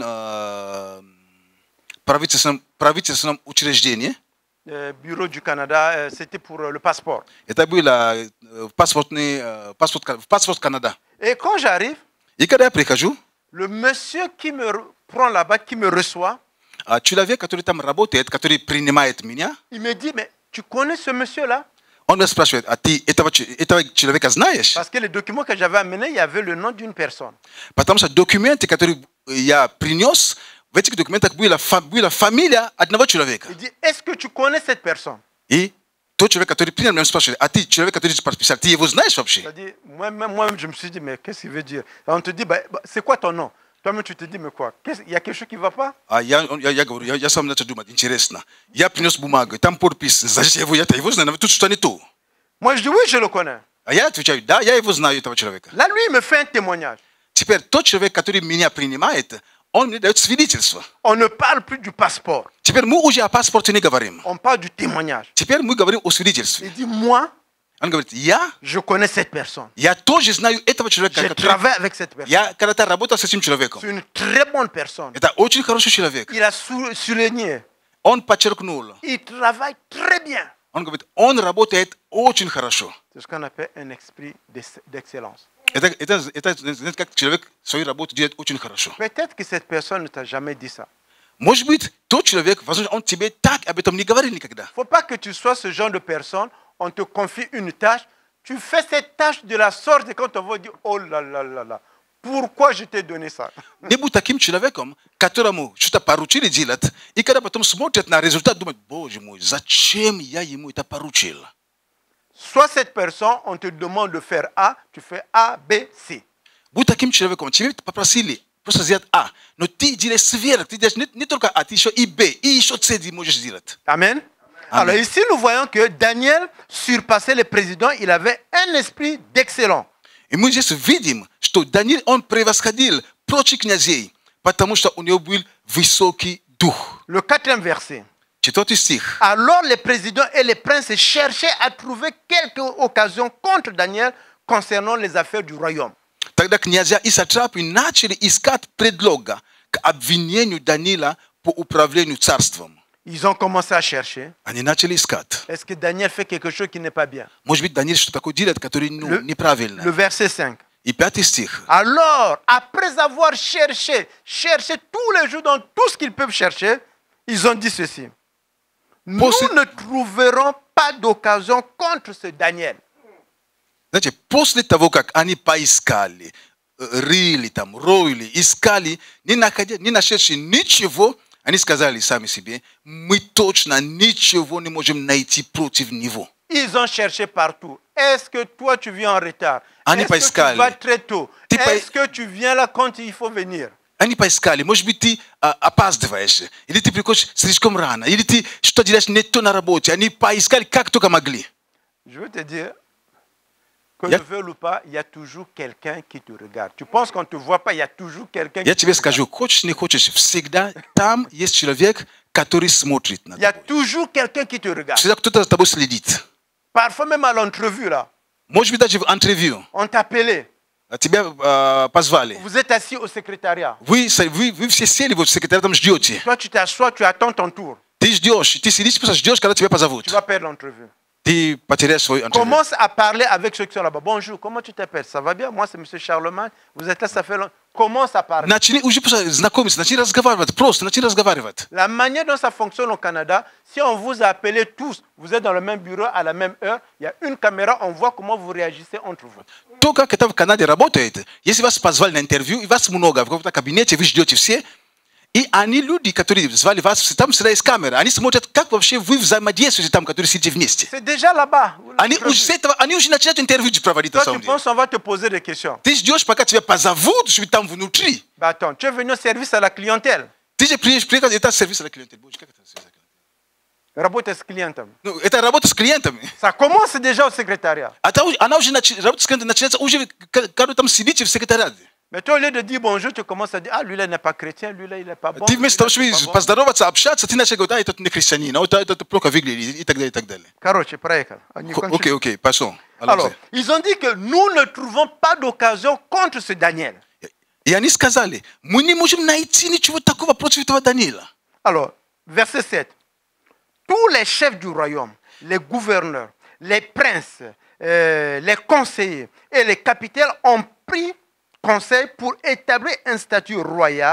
правительственном учреждении. Bureau du Canada, c'était pour le passeport. Это было паспорт Канада. Et quand j'arrive, И когда я прихожу, le monsieur qui me prend là-bas, qui me reçoit, человек, который там работает, который принимает меня, Il me dit, mais tu connais ce monsieur-là? он меня спрашивает, а ты этого человека знаешь? Parce que les documents que j'avais amenés, il y avait le nom d'une personne. Потому что документы, которые я принес, в этих документах была фамилия одного человека. Il dit, est-ce que tu connais cette personne? И тот человек, который принял меня, спрашивает, а ты человек, который здесь подписал, ты его знаешь вообще? C'est-à-dire, moi-même, je me suis dit, mais qu'est-ce qu'il veut dire? On te dit, bah, c'est quoi ton nom? Toi-même, tu te dis, mais quoi? Il y a quelque chose qui ne va pas? А я говорю, я сам начал думать, интересно. Я принес бумагу, там подпись, значит, я его знаю, но тут что не то. Moi, je dis, oui, je le connais. А я отвечаю, да, я его знаю, этого человека. Là, lui, il me fait un témoignage. Теперь тот человек, который меня принимает, он мне дает свидетельство. On ne parle plus du passeport. Теперь мы уже о паспорте не говорим. On parle du témoignage. Теперь мы говорим о свидетельстве. Il dit, moi, Он говорит, я connais cette personne. тоже знаю этого человека. Je travaille avec cette personne. Я когда-то работал с этим человеком. C'est une très bonne personne. Это очень хороший человек. Il a souligné. Он подчеркнул. Il travaille très bien. Он говорит, он работает очень хорошо. C'est ce qu'on appelle un esprit d'excellence. Это как человек свою работу делает очень хорошо. Peut-être que cette personne ne t'a jamais dit ça. Может быть, тот человек, возможно, он тебе так об этом не говорил никогда. Il ne faut pas que tu sois ce genre de personne, on te confie une tâche, tu fais cette tâche de la sorte et quand on va dire, oh là là là là, pourquoi je t'ai donné ça? Не будь таким человеком, которому что-то поручили делать, и когда потом смотрят на результат, думают, боже мой, зачем я ему это поручил? Soit cette personne, on te demande de faire A, tu fais A, B, C. Будь таким человеком, тебе попросили просто сделать А, но ты делаешь сверх, ты делаешь не только А, ты еще и Б, и еще С можешь сделать. Amen. Alors ici, nous voyons que Daniel surpassait les présidents, il avait un esprit d'excellent. И мы здесь видим, что Даниил, он превосходил прочих князей, потому что у него был высокий дух. Le 4e verset. 4 стих. Alors les présidents et les princes cherchaient à trouver quelque occasion contre Daniel concernant les affaires du royaume. Тогда князья и сатрапы начали искать предлога к обвинению Даниила по управлению царством. Ils ont commencé à chercher. Они начали искать. Est-ce que Daniel fait quelque chose qui n'est pas bien? Может быть, Даниил что-то такое делает, которое неправильно. Le verset 5. И 5 стих. Alors, après avoir cherché tous les jours dans tout ce qu'ils peuvent chercher, ils ont dit ceci. Nous ne trouverons pas d'occasion contre ce Daniel. Знаете, после того, как они поискали, рыли там, роили, искали, не нашедшие ничего, они сказали сами себе, мы точно ничего не можем найти против него. Ils ont cherché partout. Est-ce que toi tu viens en retard? Они Est-ce que поискали. tu vas très tôt? Est-ce que tu viens là quand il faut venir? Они поискали, может быть, ты опаздываешь, или ты приходишь слишком рано, или ты что делаешь не то на работе. Они поискали как только могли. Je veux te dire, que je veuille ou pas, il y a toujours quelqu'un qui te regarde. Tu penses qu'on ne te voit pas, il y a toujours quelqu'un qui Я te тебе regarde. скажу, хочешь, не хочешь, всегда там есть человек, который смотрит на Il y a тебя. toujours quelqu'un qui te regarde. Всегда кто-то за тобой следит. Parfois même à l'entrevue là, Может быть, даже в интервью on t'appelait. тебя позвали. Vous êtes assis au secrétariat. Вы все сели, вот в секретаре там ждете. Toi tu t'assois, tu attends ton tour. Ты ждешь, ты сидишь, просто ждешь, когда тебя позовут. Tu vas perdre l'entrevue. Ты потеряешь свой интервью. Commence à parler avec ceux qui sont là-bas. Bonjour, comment tu t'appelles? Ça va bien? Moi c'est M. Charlemagne. Vous êtes là, ça fait longtemps. Commence à parler. Начни уже просто знакомиться, начни разговаривать, просто начни разговаривать. La manière dont ça fonctionne au Canada, si on vous a appelé tous, vous êtes dans le même bureau à la même heure, il y a une caméra, on voit comment vous réagissez entre vous. То, как это в Канаде работает, если вас позвали на интервью, и вас много в каком-то кабинете, вы ждете все, и они, люди, которые звали вас, там всегда есть камера, они смотрят, как вообще вы взаимодействуете там, которые сидите вместе. C'est déjà là-bas. Они уже начинают интервью проводить на Toi, самом tu деле. penses on va te poser des questions. Ты ждешь, пока тебя позовут, чтобы там внутри. Bah attends, tu es venu au service à la clientèle. Ты же приехал, это сервис на клиента. Боже, как это сервис на клиента? Работа с клиентом. Ну, это работа с клиентами. Ça commence déjà au secrétariat. Она уже работа с клиентами начинается уже, когда там сидите в секретариате. Mais toi, au lieu de dire bonjour, tu commences à dire, ah, lui-là n'est pas chrétien, lui-là, il n'est pas bon. Ты вместо того, чтобы поздороваться, общаться, ты начал говорить, это не христианин, это плохо выглядит, и так далее, и так далее. Короче, проехал. Окей, пошел. Alors, ils ont dit que nous ne trouvons pas d'occasion contre ce Daniel. И они сказали, мы не можем найти ничего такого против этого Даниила. Alors, verset 7. Tous les chefs du royaume, les gouverneurs, les princes, les conseillers et les capitaines ont pris conseil pour établir un statut royal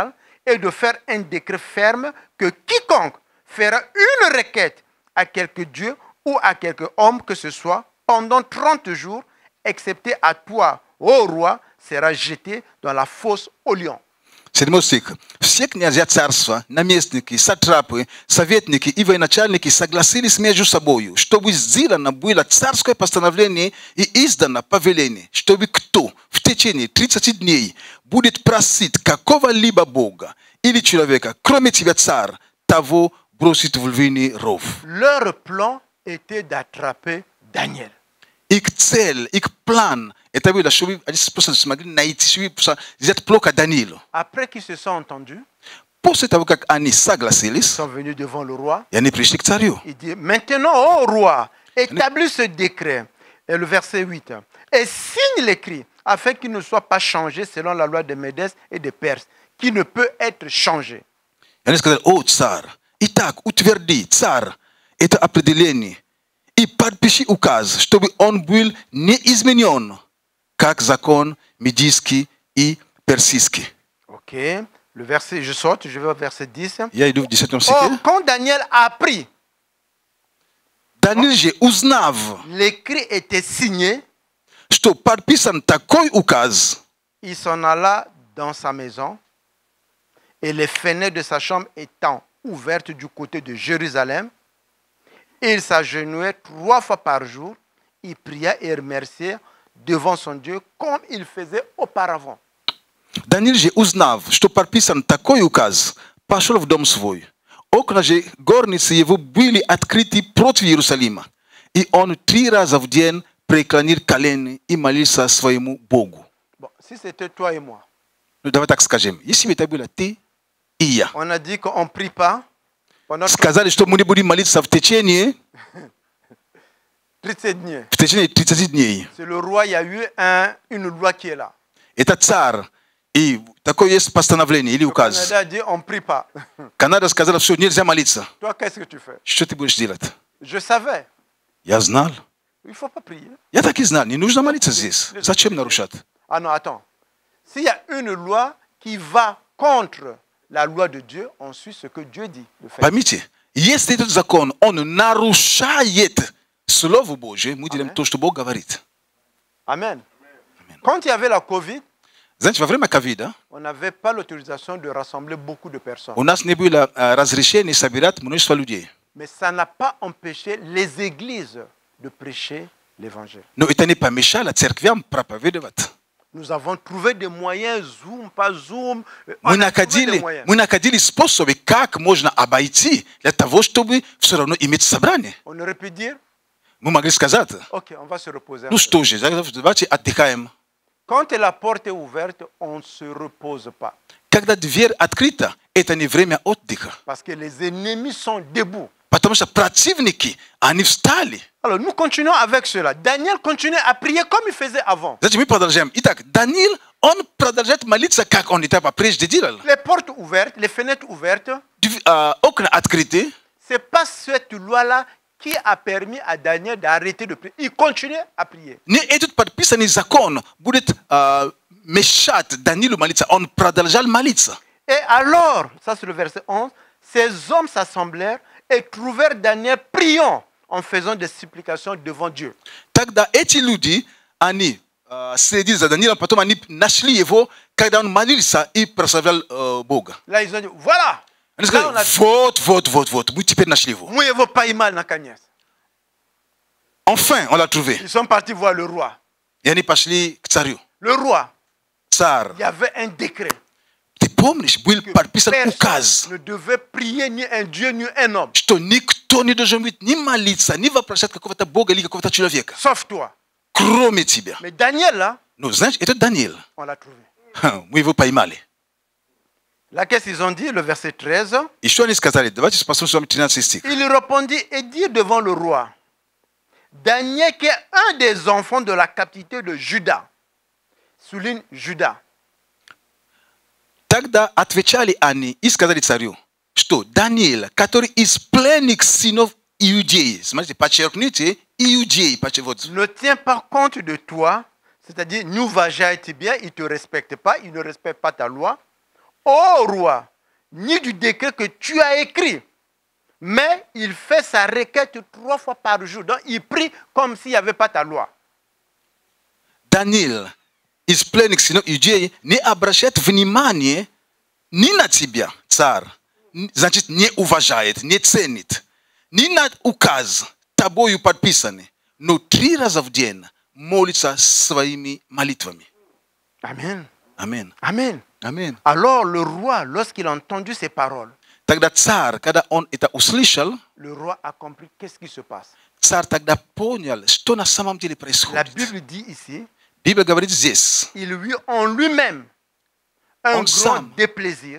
et de faire un décret ferme que quiconque fera une requête à quelque dieu ou à quelque homme que ce soit pendant 30 jours, excepté à toi, ô roi, sera jeté dans la fosse au lion. Седьмой стих. Все князья царства, наместники, сатрапы, советники и военачальники согласились между собою, чтобы сделано было царское постановление и издано повеление, чтобы кто в течение 30 дней будет просить какого-либо бога или человека, кроме тебя, царь, того бросит в львиный ров. Leur plan était d'attraper Daniel. Их цель, их план, это было, чтобы они смогли найти, чтобы взять плохо Даниилу. Après qu'ils se sont entendus, После того, как они ils согласились, sont venus devant le roi. и они пришли к царю. Il dit, maintenant, ô roi, établis ce décret. Et le verset 8. Et signe l'écrit, afin qu'il ne soit pas changé selon la loi des Médès et des Perses, qui ne peut être changé. И они сказали: о, царь, итак, утверди, царь, это определение, и подпиши указ, чтобы он был не изменен, как закон медийский и персидский. Ok. Le verset, je saute, je vais au verset 10. Я иду в 10 Or, стихе. quand Daniel a appris, Даниил же, узнав, l'écrit était signé, что подписан такой указ, il s'en alla dans sa maison, et les fenêtres de sa chambre étant ouvertes du côté de Jérusalem, il s'agenouillait 3 fois par jour, il pria et remerciait devant son Dieu comme il faisait auparavant. Даниил же, узнав, что подписан такой указ, пошел в дом свой. Окна же горницы его были открыты против Иерусалима, и он 3 раза в день преклонил колени и молился своему Богу. Bon, si c'était toi et moi, Ну, давай так скажем, если бы это было ты и я, on a dit qu'on ne prie pas pendant сказали, что мы не будем молиться в течение 37 дней. 30 дней. C'est le roi, il y a eu une loi qui est là. Это царь, и такое есть постановление или Le указ. Canada a dit on ne prie pas. Канада сказала: все, нельзя молиться. Toi, qu'est-ce que tu fais? Что ты будешь делать? Je savais. Я знал. Il ne faut pas prier. Я так и знал, не нужно молиться здесь. Зачем нарушать? Ah non, attends. S'il y a une loi qui va contre la loi de Dieu, on suit ce que Dieu dit de faire. Поймите, если этот закон, он нарушает Слово Божие, мы делаем то, что Бог говорит. Amen. Quand il y avait la Covid, Знаете, во время ковида on n'avait pas l'autorisation de rassembler beaucoup de personnes. у нас не было разрешения собирать множество людей. Mais ça n'a pas empêché les églises de prêcher l'évangile. Но это не помешало церквям проповедовать. Nous avons trouvé des moyens, Zoom, pas Zoom. Мы On a trouvé des находили, moyens. способы, как можно обойти для того, чтобы все равно иметь собрание. On aurait pu dire, Мы могли сказать: ok, on va se reposer. un ну peu. что же, давайте отдыхаем. Quand la porte est ouverte, on ne se repose pas. Когда дверь открыта, это не время отдыха. Parce que les ennemis sont debout. Потому что противники, они встали. Alors nous continuons avec cela. Daniel continue à prier comme il faisait avant. Значит, мы продолжаем. Итак, Даниил, он продолжает молиться, как он это прежде делал. Les portes ouvertes, les fenêtres ouvertes, Окна открыты. ce n'est pas cette loi-là qui a permis à Daniel d'arrêter de prier. Il continue à prier. Не этот подписанный закон будет мешать Даниилу молиться. Он продолжал молиться. Et alors, ça c'est le verset 11, ces hommes s'assemblèrent et trouvèrent Daniel priant en faisant des supplications devant Dieu. Тогда эти люди, они следили за Даниилом, потом они нашли его, когда он молился и прославлял Бога. Là, ils ont dit, voilà, Они là, on a сказали: вот, мы теперь нашли его. мы его pas mal на конец. Enfin, on l'a trouvé. Ils sont partis voir le roi. И они пошли к царю. Le roi, Царь, il y avait un décret. ты помнишь, был подписан указ, Personne ne devait prier ni un Dieu ni un homme, что никто не должен быть ни молиться, ни вопрошать какого-то Бога или какого-то человека, sauf toi. кроме тебя. Mais Daniel, là, Ну, знаешь, это Даниил. on l'a trouvé. Мы его поймали. Là, qu'est-ce qu'ils ont dit, le verset 13? И что они сказали? Давайте посмотрим с вами 13 стих. Il répondit et dit devant le roi, Daniel qui est un des enfants de la captivité de Juda, souligne Juda. Тогда отвечали они и сказали царю, что Даниил, который из пленных сынов Иудеи, смотрите, подчеркните, Иудеи, вот, Ne tient pas compte de toi, c'est-à-dire, nous va bien, il ne te respecte pas, il ne respecte pas ta loi. Ô roi, ni du décret que tu as écrit. Mais il fait sa requête 3 fois par jour. Donc il prie comme s'il n'y avait pas ta loi. Daniel explain que idzie nie обращает внимание ни на тебя, царь, значит, не уважает, не ценит, ни на указ, тобою подписанный, но 3 раза в день молится своими молитвами. Amen. Аминь. Amen. Аминь. Alors le roi, lorsqu'il a entendu ces paroles, Тогда царь, когда он это услышал, le roi a compris qu'est-ce qui se passe. царь тогда понял, что на самом деле La происходит. Bible dit ici, Библия говорит здесь, il eut en lui-même un En grand somme. déplaisir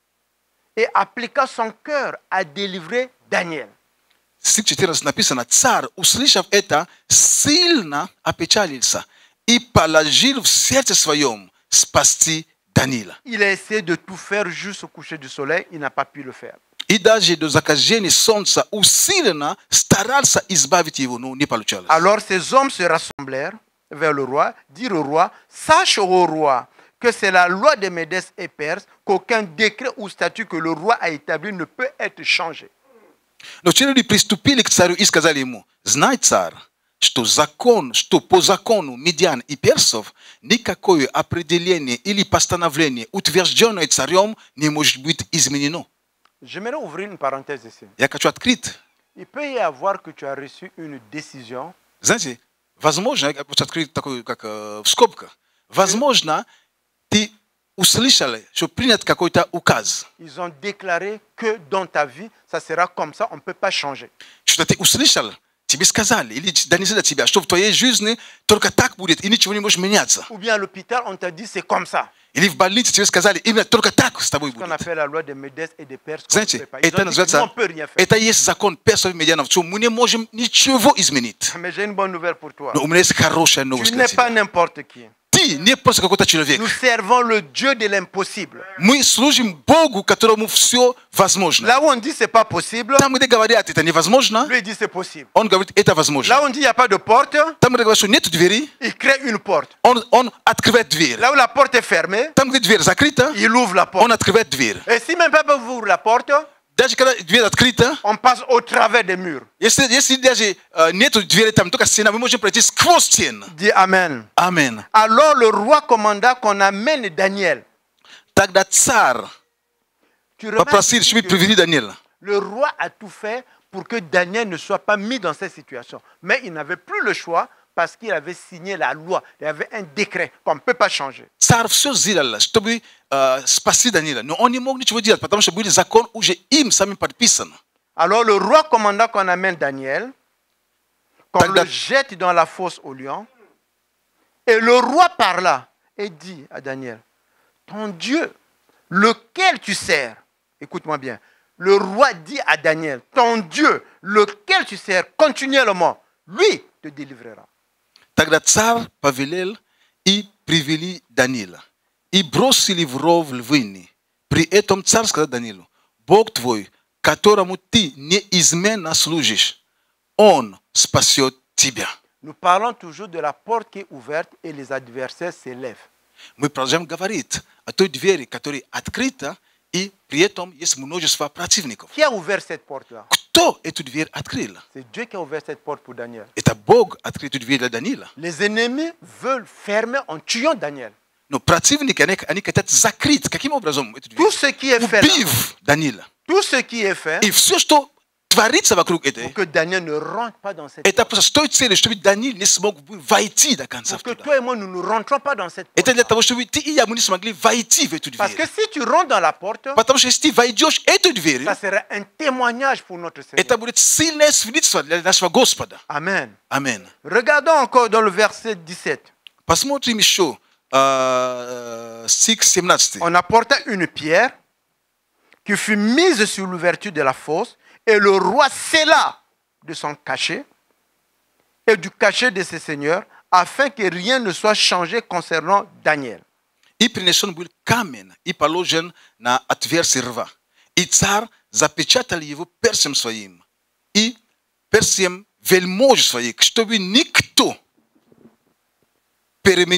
et appliqua son cœur à délivrer Daniel. стих 14 написано, царь, услышав это, сильно опечалился и положил в сердце своем спасти Даниила. Il a essayé de tout faire jusqu'au coucher du soleil, il n'a pas pu le faire. И даже до закажения солнца усиленно старался избавить его, но не получалось. Alors ces hommes se rassemblèrent vers le roi, dirent au roi, sache au roi que c'est la loi des Médès et Perses, qu'aucun décret ou statut que le roi a établi ne peut être changé. Но члены приступили к царю и сказали ему, знай, царь, что по закону медиан и персов никакое определение или постановление, утвержденное царем, не может быть изменено. J'aimerais ouvrir une parenthèse ici. Я хочу открыть. Il peut y avoir que tu as reçu une décision Знаете, возможно, я хочу открыть такую, как в скобках, возможно, ты услышал, что принят какой-то указ, ils ont déclaré que dans ta vie, ça sera comme ça, on ne peut pas changer. что ты услышал, тебе сказали, или донесли до тебя, что в твоей жизни только так будет, и ничего не может меняться. Ou bien à l'hôpital, on t'a dit c'est comme ça. Или в больнице тебе сказали, именно только так с тобой Ce qu'on будет. appelle la loi des Médès et des Perses. qu'on ne Знаете, fait pas. Ils это ont dit que nous, on называется, ne peut rien faire. это есть закон персов и медианов, что мы не можем ничего изменить. Mais j'ai une bonne nouvelle pour toi. Но у меня есть хорошая новость Tu для n'es pas тебя. n'importe qui. Ты не просто какой-то человек. Nous servons le Dieu de l'impossible. Мы служим Богу, которому все возможно. Là où on dit c'est pas possible, Там, где говорят, это невозможно, lui il dit c'est possible. он говорит, это возможно. Là où on dit il n'y a pas de porte, Там, где говорят, что нет двери, il crée une porte. он открывает дверь. Là où la porte est fermée, Там, где дверь закрыта, il ouvre la porte. он открывает дверь. Et si même pas ouvre la porte, Даже когда дверь открыта, on passe au travers des murs. если даже нет двери, там только стена, мы можем пройти сквозь стену. Dis Amen. Аминь. Alors le roi commanda qu'on amène Daniel. Тогда царь Tu remarques попросил, ici чтобы que привели Даниила. le roi a tout fait pour que Daniel ne soit pas mis dans cette situation. Mais il n'avait plus le choix parce qu'il avait signé la loi. Il y avait un décret qu'on ne peut pas changer. Царь все сделал, чтобы спасти Даниила. Но он не мог ничего делать, потому что был закон уже им самим подписан. Alors le roi commanda qu'on amène Daniel, qu'on Тогда- le jette dans la fosse au lion. Et le roi parla et dit à Daniel, ton Dieu, lequel tu sers, écoute-moi bien, le roi dit à Daniel, ton Dieu, lequel tu sers continuellement, lui te délivrera. Тогда царь повелел и привели Даниила. И бросили в ров львиный. При этом царь сказал Даниилу, Бог твой, которому ты неизменно служишь, он спасет тебя. Nous parlons toujours de la porte qui est ouverte et les adversaires s'élèvent. Мы продолжаем говорить о той двери, которая открыта, и при этом есть множество противников. Qui a ouvert cette porte-là? Кто эту дверь открыл? C'est Dieu qui a ouvert cette porte pour Daniel. Это Бог открыл эту дверь для Даниила. Les ennemis veulent fermer en tuant Daniel. Но противники, они хотят закрыть. Каким образом эту дверь? Tout ce qui est fait, là, Убив Даниила. tout ce qui est fait И все, что творится вокруг этой, pour que Daniel ne rentre pas dans cette это porte. просто с той целью, чтобы Даниил не смог войти до конца Pour que туда. toi et moi, nous ne rentrons pas dans cette Это для porte. того, чтобы ты и я, мы не смогли войти в эту Parce que дверь. si tu rentres dans la porte, Потому что если ты войдешь в эту дверь, ça sera un témoignage pour notre Seigneur. это будет сильное свидетельство для нашего Господа. Amen. Аминь. Regardons encore dans le verset 17. Посмотрим еще стих 17. On apporta une pierre qui fut mise sur l'ouverture de la fosse et le roi scella de son cachet et du cachet de ses seigneurs afin que rien ne soit changé concernant Daniel. И принесен был камень и положен на отверстие рва. И царь запечатал его перстнем своим и перстнем вельмож своих, чтобы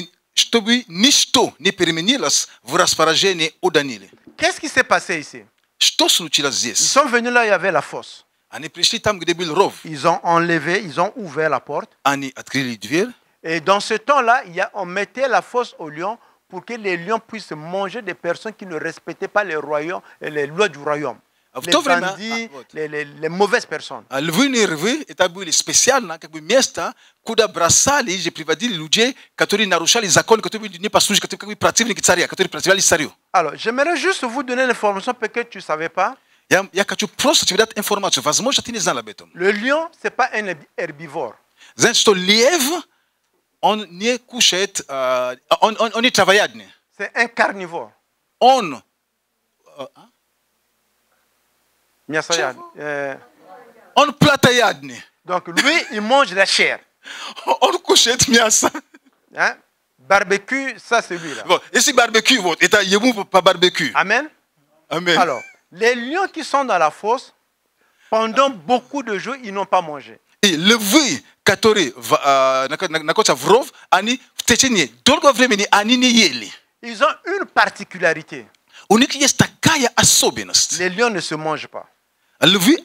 ничто не переменилось в распоряжении о Данииле. Qu'est-ce qui s'est passé ici? Ils sont venus là, il y avait la fosse. Ils ont enlevé, ils ont ouvert la porte. Et dans ce temps-là, on mettait la fosse aux lions pour que les lions puissent manger des personnes qui ne respectaient pas les royaumes et les lois du royaume. Les bandits, les mauvaises personnes. Alors, j'aimerais juste vous donner l'information parce que tu ne savais pas. Le lion, ce n'est pas un herbivore. C'est un carnivore. Donc lui, il mange la chair. Hein? Barbecue, ça c'est lui là. Amen. Amen. Alors, les lions qui sont dans la fosse, pendant beaucoup de jours, ils n'ont pas mangé. Ils ont une particularité. Les lions ne se mangent pas. Ils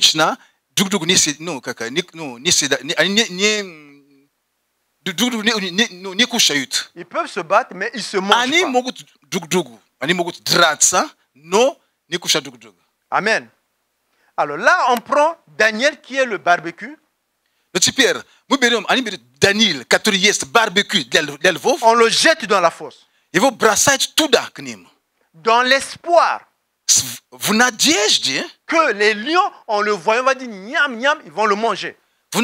peuvent se battre, mais ils se mangent pas. Amen. Alors là, on prend Daniel qui est le barbecue. On le jette dans la fosse. Dans l'espoir que les lions, en le voyant, va dire niam niam, ils vont le manger.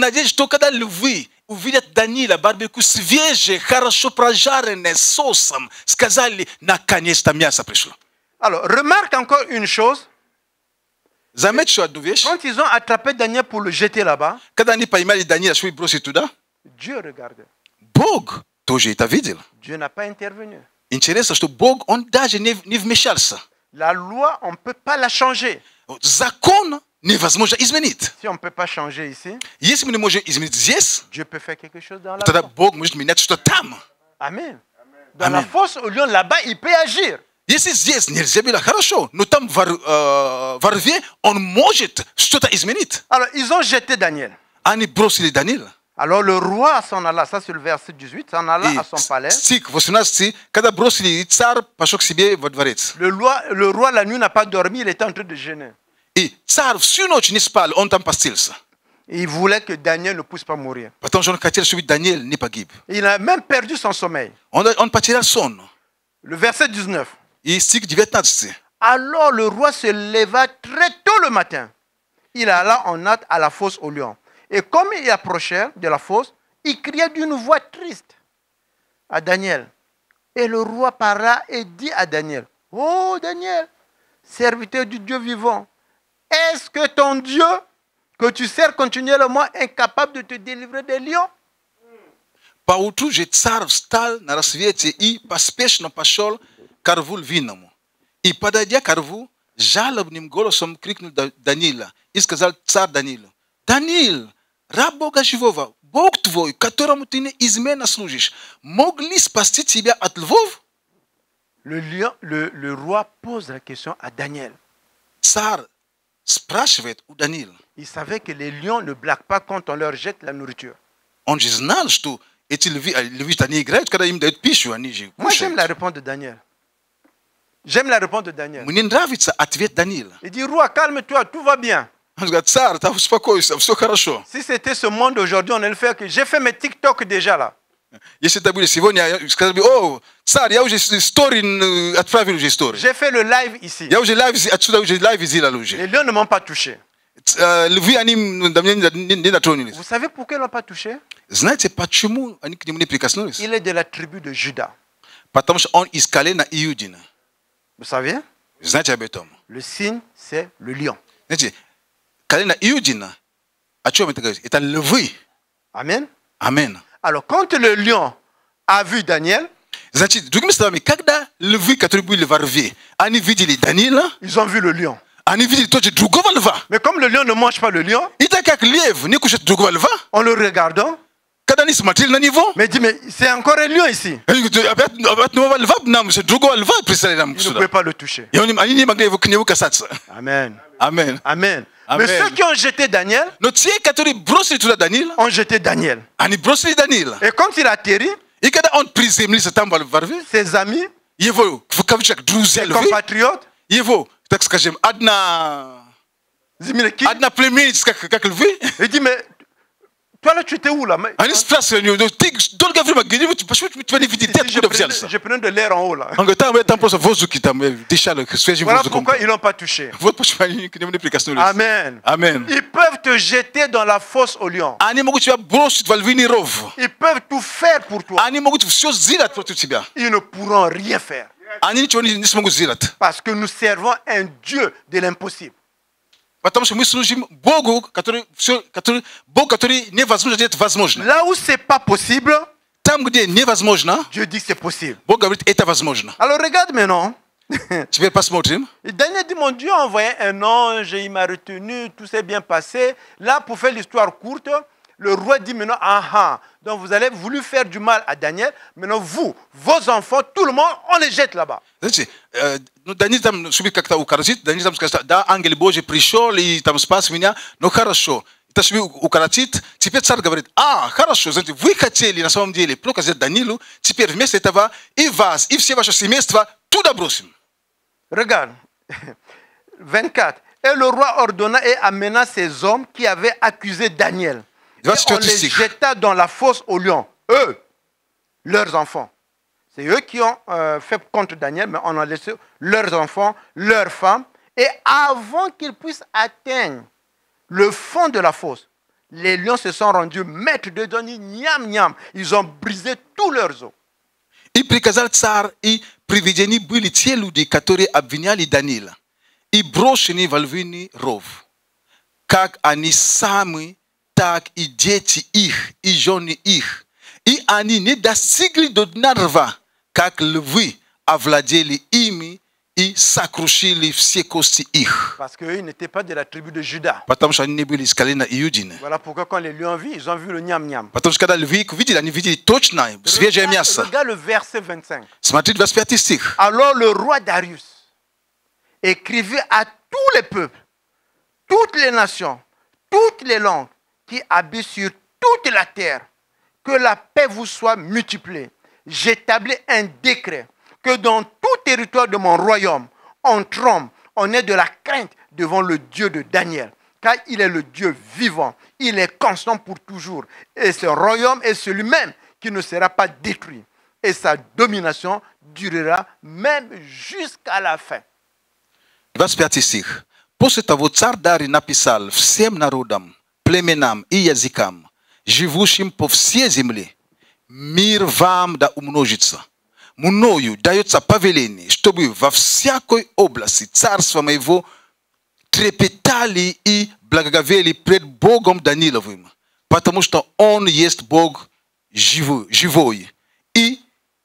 Alors, remarque encore une chose. Quand ils ont attrapé Daniel pour le jeter là-bas, Dieu regardait. Dieu n'a pas intervenu. La loi, on ne peut pas la changer. Si on ne peut pas changer ici, Dieu peut faire quelque chose dans la loi. Amen. Dans la fosse au lion, là-bas, il peut agir. Alors, ils ont jeté Daniel. Alors, le roi s'en alla, ça c'est le verset 18, s'en alla à son palais. Le roi, la nuit, n'a pas dormi, il était en train de jeûner. Il voulait que Daniel ne puisse pas mourir. Il a même perdu son sommeil. Le verset 19. Alors le roi se leva très tôt le matin. Il alla en hâte à la fosse aux lions. Et comme il approchait de la fosse, il criait d'une voix triste à Daniel. Et le roi parla et dit à Daniel, « Oh Daniel, serviteur du Dieu vivant, est-ce que ton Dieu, que tu sers continuellement, est incapable de te délivrer des lions ?» I padadia karvu jalab nim golosom kriknul Danila. Iskazal tsar Danilo. Danil, raboga живова, Бог твой, которому ты неизменно служишь, мог ли спасти тебя от львов? Le roi pose la question à Daniel. Цар спрашивает у Даниила. Il savait que les lions ne blaguent pas quand on leur jette la nourriture. Он же знал, что эти львы они играют, когда им дают пищу, они же кушают. Moi, j'aime la réponse de Daniel. J'aime la réponse de Daniel. Мне нравится ответ Даниила. Il dit, roi, calme-toi, tout va bien. Он говорит, царь, успокойся, все хорошо. Si c'était ce monde aujourd'hui, on allait le faire que j'ai fait mes TikTok déjà là. Если это были сегодня, сказали бы, о, царь, я уже историю отправил уже историю. J'ai fait le live ici. Я уже live отсюда уже live сделал уже. Les lions ne m'ont pas touché. Львы они до меня не дотронулись. Vous savez pourquoi ils l'ont pas touché? Знаете, почему они к нему не прикоснулись? Il est de la tribu de Juda. Потому что он из колена Иудина. Vous savez? Знаете об этом? Le signe, c'est le lion. Знаете, колено Иудина, о чем это говорит? Это львы. Amen. Амен. Alors, quand le lion a vu Daniel, значит, другими словами, когда львы, которые были во рве, они видели Даниила, ils ont vu le lion. Они видели тоже другого льва. Mais comme le lion ne mange pas le lion, и так как лев не кушает другого льва, en le regardant, Kada ni смотрели на него. Mais il dit, mais c'est encore un lion ici. Опять нового льва нам, другого льва прислали нам Il ne сюда. pouvait pas le toucher. И они не могли его к нему касаться. Amen. Амен. Amen. Amen. Mais ceux qui ont jeté Daniel, Но те, которые бросили туда Даниила, ont jeté Daniel. они бросили Даниила. Et quand il atterrit, И когда он приземлился там во рве, ses amis, его, в кавычках, друзья ses львы, compatriotes, его, так скажем, одна племенница, как львы, il dit, mais toi là, tu étais où là? Mais, они спрашивали у него, ты долгое время, почему тебя не видели, ты откуда взялся? je prenais de l'air en haut là. Он говорит, там просто воздухи, там дышали свежим Voilà воздухом. pourquoi ils l'ont pas touché. Вот почему они к нему не прикоснулись. Amen. Амен. Ils peuvent te jeter dans la fosse au lion. Они могут тебя бросить во львиный ров. Ils peuvent tout faire pour toi. Они могут все сделать против тебя. Ils ne pourront rien faire. Они ничего не смогут сделать. Parce que nous servons un Dieu de l'impossible. Потому что мы служим Богу, который невозможно делать возможно. Là où c'est pas possible, Там, где невозможно, Dieu dit que c'est possible. Бог говорит, это возможно. Alors regarde maintenant. Теперь посмотрим. Et Daniel dit, mon Dieu a envoyé un ange, il m'a retenu, tout s'est bien passé. Là, pour faire l'histoire courte, le roi dit maintenant, donc vous avez voulu faire du mal à Daniel, maintenant vous, vos enfants, tout le monde, on les jette là-bas. Знаете, Даниил там чтобы как-то укоротить, Даниил там скажет, да, ангел Божий пришел и там спас меня, но хорошо. Это чтобы укоротить. Теперь царь говорит, хорошо, знаете, вы хотели на самом деле плохо сделать Даниилу, теперь вместо этого и вас, и все ваше семейство туда бросим. Regarde, 24. Et le roi ordonna et amena ces hommes qui avaient accusé Daniel. Et on les jeta dans la fosse aux lions. Eux, leurs enfants. C'est eux qui ont fait contre Daniel, mais on a laissé leurs enfants, leurs femmes. Et avant qu'ils puissent atteindre le fond de la fosse, les lions se sont rendus maîtres de Dani, niam niam. Ils ont brisé tous leurs os. И приказал царь, и приведены были те люди, которые обвиняли Даниила, и брошены во львиный ров. Как они сами, так и дети их, и жены их. И они не достигли до дна рва, как львы овладели ими и сокрушили все кости их. Parce qu'eux n'étaient pas de la tribu de Juda. Потому что они не были из колена Иудины. Voilà pourquoi quand les lions vivent, ils ont vu le niam niam. Потому что когда львы видели, они видели точно свежее мясо. Regarde le verset 25. Смотрите, 25 стих. Alors le roi Darius écrivit à tous les peuples, toutes les nations, toutes les langues qui habitent sur toute la terre, que la paix vous soit multipliée. J'établis un décret que dans tout territoire de mon royaume, on tremble, on ait de la crainte devant le Dieu de Daniel, car il est le Dieu vivant, il est constant pour toujours, et ce royaume est celui-même qui ne sera pas détruit, et sa domination durera même jusqu'à la fin. 25 стих. После того царь Дарий написал всем народам, племенам и языкам, живущим по всей земле, мир вам да умножится. Мною дается повеление, чтобы во всякой области царства моего трепетали и благоговели пред Богом Даниловым, потому что Он есть Бог живой и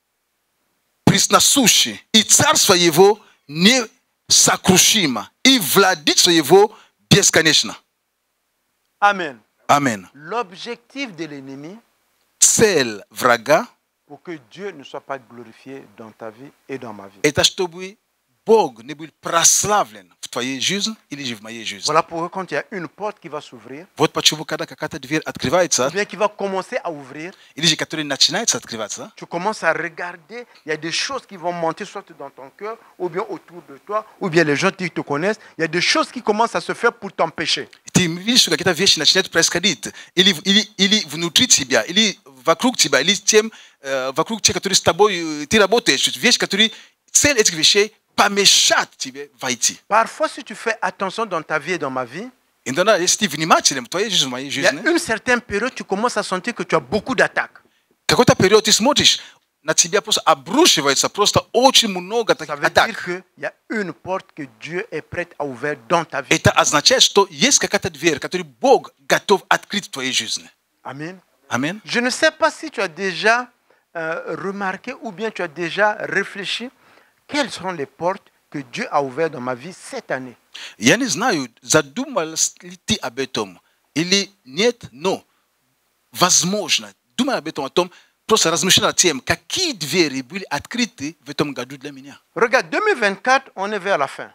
пресносущий, и царство Его несокрушимо, и владычество Его бесконечно. Amen. Амен. L'objectif de l'ennemi, Цель врага pour que Dieu ne soit pas glorifié dans ta vie et dans ma vie. это чтобы Бог не был прославлен в твоей жизни или же в моей жизни. Voilà pourquoi quand il y a une porte qui va s'ouvrir, Вот почему, когда какая-то дверь открывается, ou bien qui va commencer à ouvrir, или же которая начинается открываться, tu commences à regarder, il y a des choses qui vont monter soit dans ton cœur, ou bien autour de toi, ou bien les gens qui te connaissent, il y a des choses qui commencent à se faire pour t'empêcher. ты видишь, что какие-то вещи начинают происходить, или внутри тебя, или вокруг тебя, или тем, вокруг тех, которые с тобой, ты работаешь, вещи, которые, цель этих вещей помешать тебе войти. Parfois, si tu fais attention dans ta vie et dans ma vie, Иногда, если ты внимателен в твоей жизни, в моей il y a жизни, une certaine période, tu commences à sentir que tu as beaucoup d'attaques. какой-то период ты смотришь, на тебя просто обрушивается просто очень много Ça таких veut dire атак. qu'il y a une porte que Dieu est prêt à ouvrir dans ta vie. Это означает, что есть какая-то дверь, которую Бог готов открыть в твоей жизни. Amen. Аминь. Je ne sais pas si tu as déjà remarqué ou bien tu as déjà réfléchi quelles sont les portes que Dieu a ouvertes dans ma vie cette année. Я не знаю, задумался ли ты об этом или нет, но возможно, tuma beton atom prosa razmishna tiem kaki dveri buli atkriti vetom gadu de la minia. Regarde, 2024, on est vers la fin.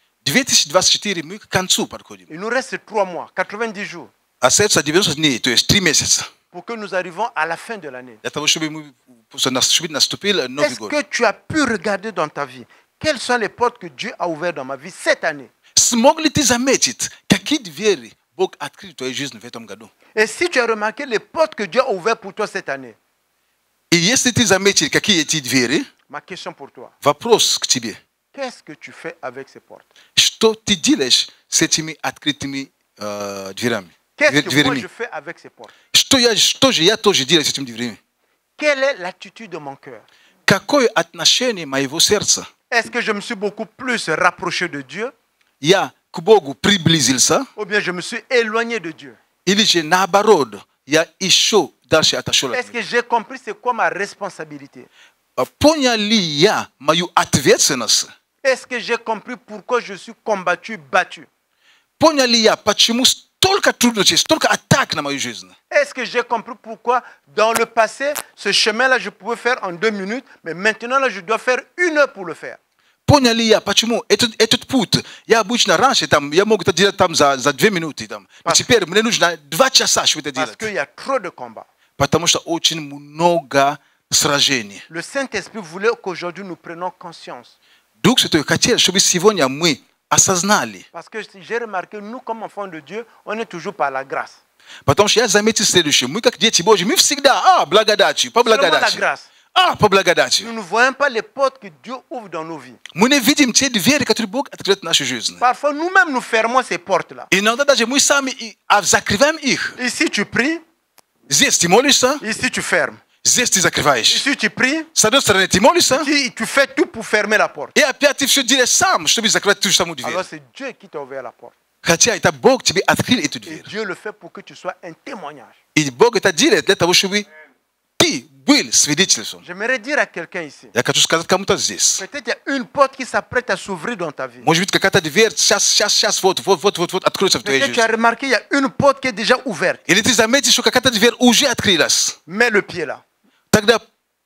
2024 mu kansu par kodi. Il nous reste 3 mois, 90 jours, Aset sa division ni to streamers. pour que nous arrivions à la fin de l'année. Yata shubi mu so na shubi na stupil no Est-ce vigor. que tu as pu regarder dans ta vie quelles sont les portes que Dieu a ouvertes dans ma vie cette année? Smogliti zametit kaki dveri bok atkriti to juste vetom gadu. Et si tu as remarqué les portes que Dieu a ouvertes pour toi cette année, Et yesti zametit kaki eti dveri ma question pour toi, vapros ktibie. qu'est-ce que tu fais avec ces portes? Što ti dilesh setimi atkritimi dvirami. Qu'est-ce que moi je fais avec ces portes? Što je ja to je dilesh setimi dvirami. Quelle est l'attitude de mon cœur? Какое отношение моего сердца? Est-ce que je me suis beaucoup plus rapproché de Dieu Я к Богу приблизился, ou bien je me suis éloigné de Dieu? или же наоборот, я еще дальше отошел от Est-ce que него? j'ai compris c'est quoi ma responsabilité? Понял ли я мою ответственность? Est-ce que j'ai compris pourquoi je suis combattu, battu? Понял ли я, почему столько трудностей, столько атак на мою жизнь? Est-ce que j'ai compris pourquoi dans le passé, ce chemin-là, je pouvais faire en 2 minutes, mais maintenant, là, je dois faire 1 heure pour le faire? Понял ли я, почему этот путь, я обычно раньше там, я мог это делать там за 2 минуты, там, но теперь мне нужно 2 часа, чтобы это Parce делать. qu'il y a trop de combats. Потому что очень много сражений. Le Saint-Esprit voulait qu'aujourd'hui, nous prenions conscience. Дух Святой хотел, чтобы сегодня мы осознали. Parce que j'ai remarqué, nous, comme enfants de Dieu, on est toujours par la grâce. Потому что я заметил следующее. Мы как дети Божьи, мы всегда, благодатью, по Seulement la благодати. grâce. По благодати. Nous ne voyons pas les portes que Dieu ouvre dans nos vies. Мы не видим те двери, которые Бог открывает в нашей жизни. Parfois, nous-mêmes, nous fermons ces portes-là. Иногда даже мы сами закрываем их. Ici, tu pries. Здесь ты молишься, Ici, tu fermes. здесь ты закрываешь. Ici, tu pries. С одной стороны ты молишься, Tu fais tout pour fermer la porte. и опять ты все делаешь сам, чтобы закрыть ту же самую дверь. Alors, c'est Dieu qui t'a ouvert la porte. Хотя это Бог тебе открыл эту Et дверь. Dieu le fait pour que tu sois un témoignage. И Бог это делает для того, чтобы ты был свидетельством. J'aimerais dire à quelqu'un ici, Я хочу сказать кому-то здесь. peut-être il y a une porte qui s'apprête à s'ouvrir dans ta vie. Может быть, какая-то дверь сейчас, вот откроется в твоей Peut-être tu as жизни. remarqué, il y a une porte qui est déjà ouverte. Или ты заметишь, что какая-то дверь уже открылась. Mets le pied là. Тогда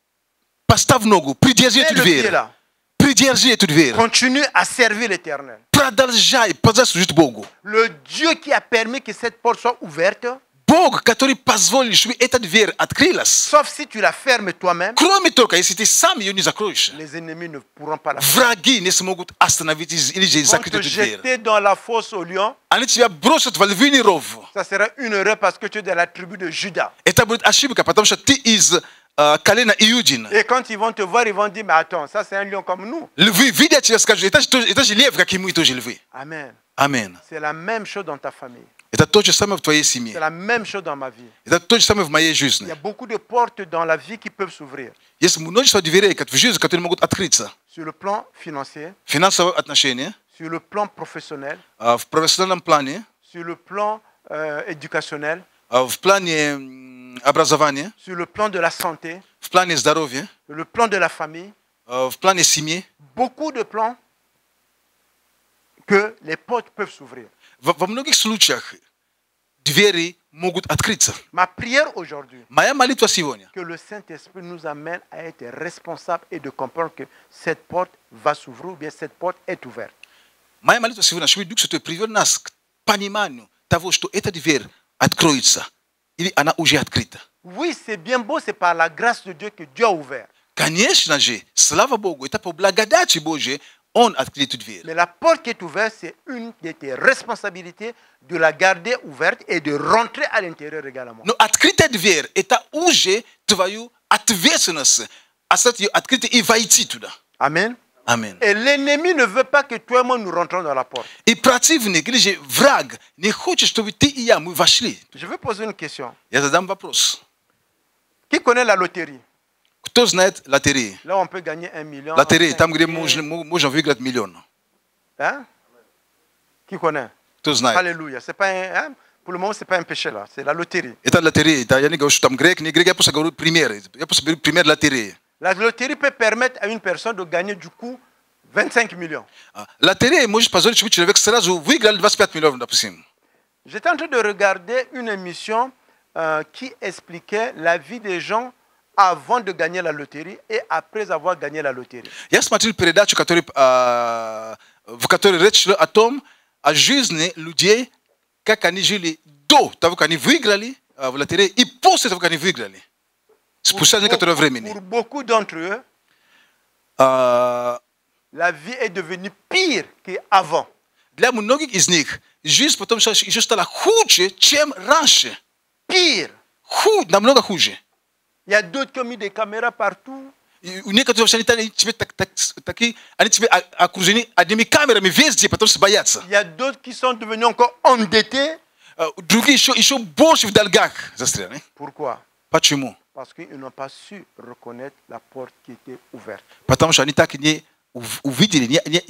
поставь ногу, придержи Mets эту le pied дверь. là. Придержи эту дверь. Continue à servir l'Éternel. Продолжай служить Богу. Le Dieu qui a permis que cette porte soit ouverte, Бог, который позволил, чтобы эта дверь открылась. sauf si tu la fermes toi-même, Кроме только, если ты сам ее не закроешь, les ennemis ne pourront pas la fermer. враги не смогут остановить или же Ils vont закрыть te эту дверь. jeter dans la fosse au lion. Они тебя бросят во львиный ров. Ça sera une erreur parce que tu es de la tribu de Judas. Это будет ошибка, потому что ты из колена Иудина. Et quand ils vont te voir, ils vont dire, mais attends, ça c'est un lion comme nous. Львы видят тебя, скажут, это же лев, как и мы тоже львы. Amen. Аминь. C'est la même chose dans ta famille. Это то же самое в твоей C'est семье. la même chose dans ma vie. Это то же самое в моей Il y жизни. a beaucoup de portes dans la vie qui peuvent s'ouvrir. Есть множество дверей в жизни, которые могут открыться. Sur le plan financier, Финансовые отношения, sur le plan professionnel, в профессиональном плане, sur le plan éducationnel, в плане образования, sur le plan de la santé, в плане здоровья, sur le plan de la famille. в плане семьи. Beaucoup de plans que les portes peuvent s'ouvrir. Во многих случаях двери могут открыться. Ma prière aujourd'hui, Моя молитва сегодня, que le Saint-Esprit nous amène à être responsables et de comprendre que cette porte va s'ouvrir ou bien cette porte est ouverte. моя молитва сегодня, чтобы Дух Святой привел нас к пониманию того, что эта дверь откроется, или она уже открыта. Oui, c'est bien beau, c'est par la grâce de Dieu que Dieu a ouvert. Конечно же, слава Богу, это по благодати Божьей Он открыл эту дверь. Mais la porte qui est ouverte, c'est une de tes responsabilités de la garder ouverte et de rentrer à l'intérieur également. Но открытая дверь, это уже твою ответственность, оставить ее открытой и войти туда. Amen. Аминь. Et l'ennemi ne veut pas que toi et moi nous rentrons dans la porte. И противник, или же враг, не хочет, чтобы ты и я, мы вошли. Je vais poser une question. Я задам вопрос. Qui connaît la loterie? Кто знает лотереи? Là, on peut gagner 1 million. Лотереи, 5 там, где millions. можно выиграть миллион. Hein? Qui connaît? Кто знает? Alléluia. C'est pas hein? Pour le moment, ce n'est pas un péché là. C'est la loterie. Это лотерея. Я не говорю, что там грек, не грек, я просто говорю примеры. Я просто беру пример лотереи. La loterie peut permettre à une personne de gagner du coup 25 millions. Лотерея может позволить, чтобы человек сразу выиграл 25 миллионов, допустим. J'étais en train de regarder une émission qui expliquait la vie des gens avant de gagner la loterie et après avoir gagné la loterie. Ja смотрел передачу, в которой речь шла о том, о жизни людей, как они жили до того, как они выиграли в лотерее, и после того, как они выиграли. Спустя некоторое времени. Pour beaucoup d'entre eux, la vie est devenue pire qu'avant. Для многих из них жизнь потом еще стала хуже, чем раньше. Pire. Намного хуже. Il y a d'autres qui ont mis des caméras partout. У некоторых они тебе такие, они тебе окружены одними камерами везде, потому что боятся. Il y a d'autres qui sont devenus encore endettés. Другие еще больше в долгах застряли. Pourquoi? Почему? Parce qu'ils n'ont pas su reconnaître la porte qui était ouverte. Потому что они так и не увидели,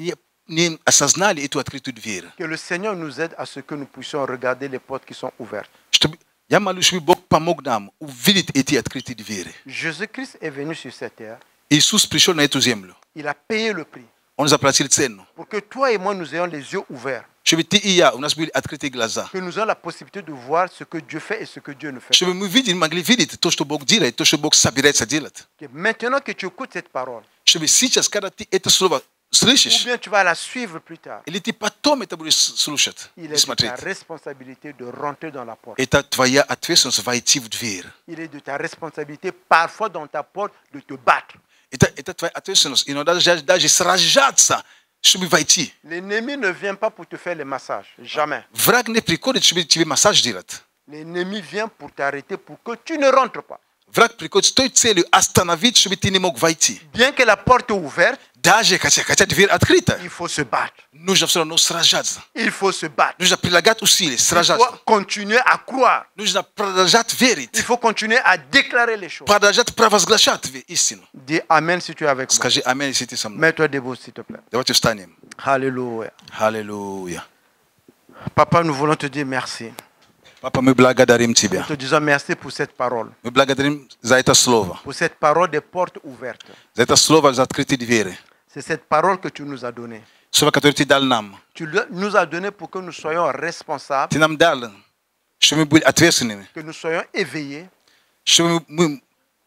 не осознали эту открытую дверь. Que le Seigneur nous aide à ce que nous puissions regarder les portes qui sont ouvertes. Я молюсь, чтобы Бог помог нам увидеть эти открытые двери. Jésus-Christ est venu sur cette terre. Иисус пришел на эту землю. Il a payé le prix. Он заплатил цену. Pour que toi et moi nous ayons les yeux ouverts. Чтобы ты и я, у нас были открытые глаза. Que nous ayons la possibilité de voir ce que Dieu fait et ce que Dieu ne fait Чтобы мы могли видеть то, что Бог делает, то, что Бог собирается делать. pas. Maintenant que tu écoutes cette parole, Чтобы сейчас, когда ты это слово ou слышишь, bien tu vas la suivre plus tard, или ты потом это будешь слушать il и est de смотреть, ta responsabilité de rentrer dans la porte. это твоя ответственность войти в дверь. Il est de ta responsabilité parfois dans ta porte de te battre. Это твоя ответственность. Иногда даже сражаться, чтобы войти. L'ennemi ne vient pas pour te faire les massages. Jamais. Враг не приходит, чтобы тебе массаж делать. L'ennemi vient pour t'arrêter pour que tu ne rentres pas. Враг приходит с той целью остановить, чтобы ты не мог войти. Bien que la porte est ouverte, Даже хотя дверь открыта, il faut se battre. нужно все равно сражаться. Il faut se battre. Нужно прилагать усилия, Il сражаться. faut continuer à croire. Нужно продолжать верить, Il faut continuer à déclarer les choses. продолжать провозглашать истину. Dis Amen si tu es avec moi. Скажи аминь, если ты со мной. Mets-toi debout, s'il te plaît. Давайте встанем. Alléluia. Аллилуйя. Papa, nous voulons te dire merci. Папа, мы благодарим Тебя. Nous te disons merci pour cette parole. Мы благодарим за это слово. Pour cette parole des portes ouvertes. За это слово, за открытые двери. C'est cette parole que tu nous as donnée. Слово, которое Ты дал нам. Tu nous as donné pour que nous soyons responsables, Ты нам дал, чтобы мы были ответственными. que nous soyons éveillés, Чтобы мы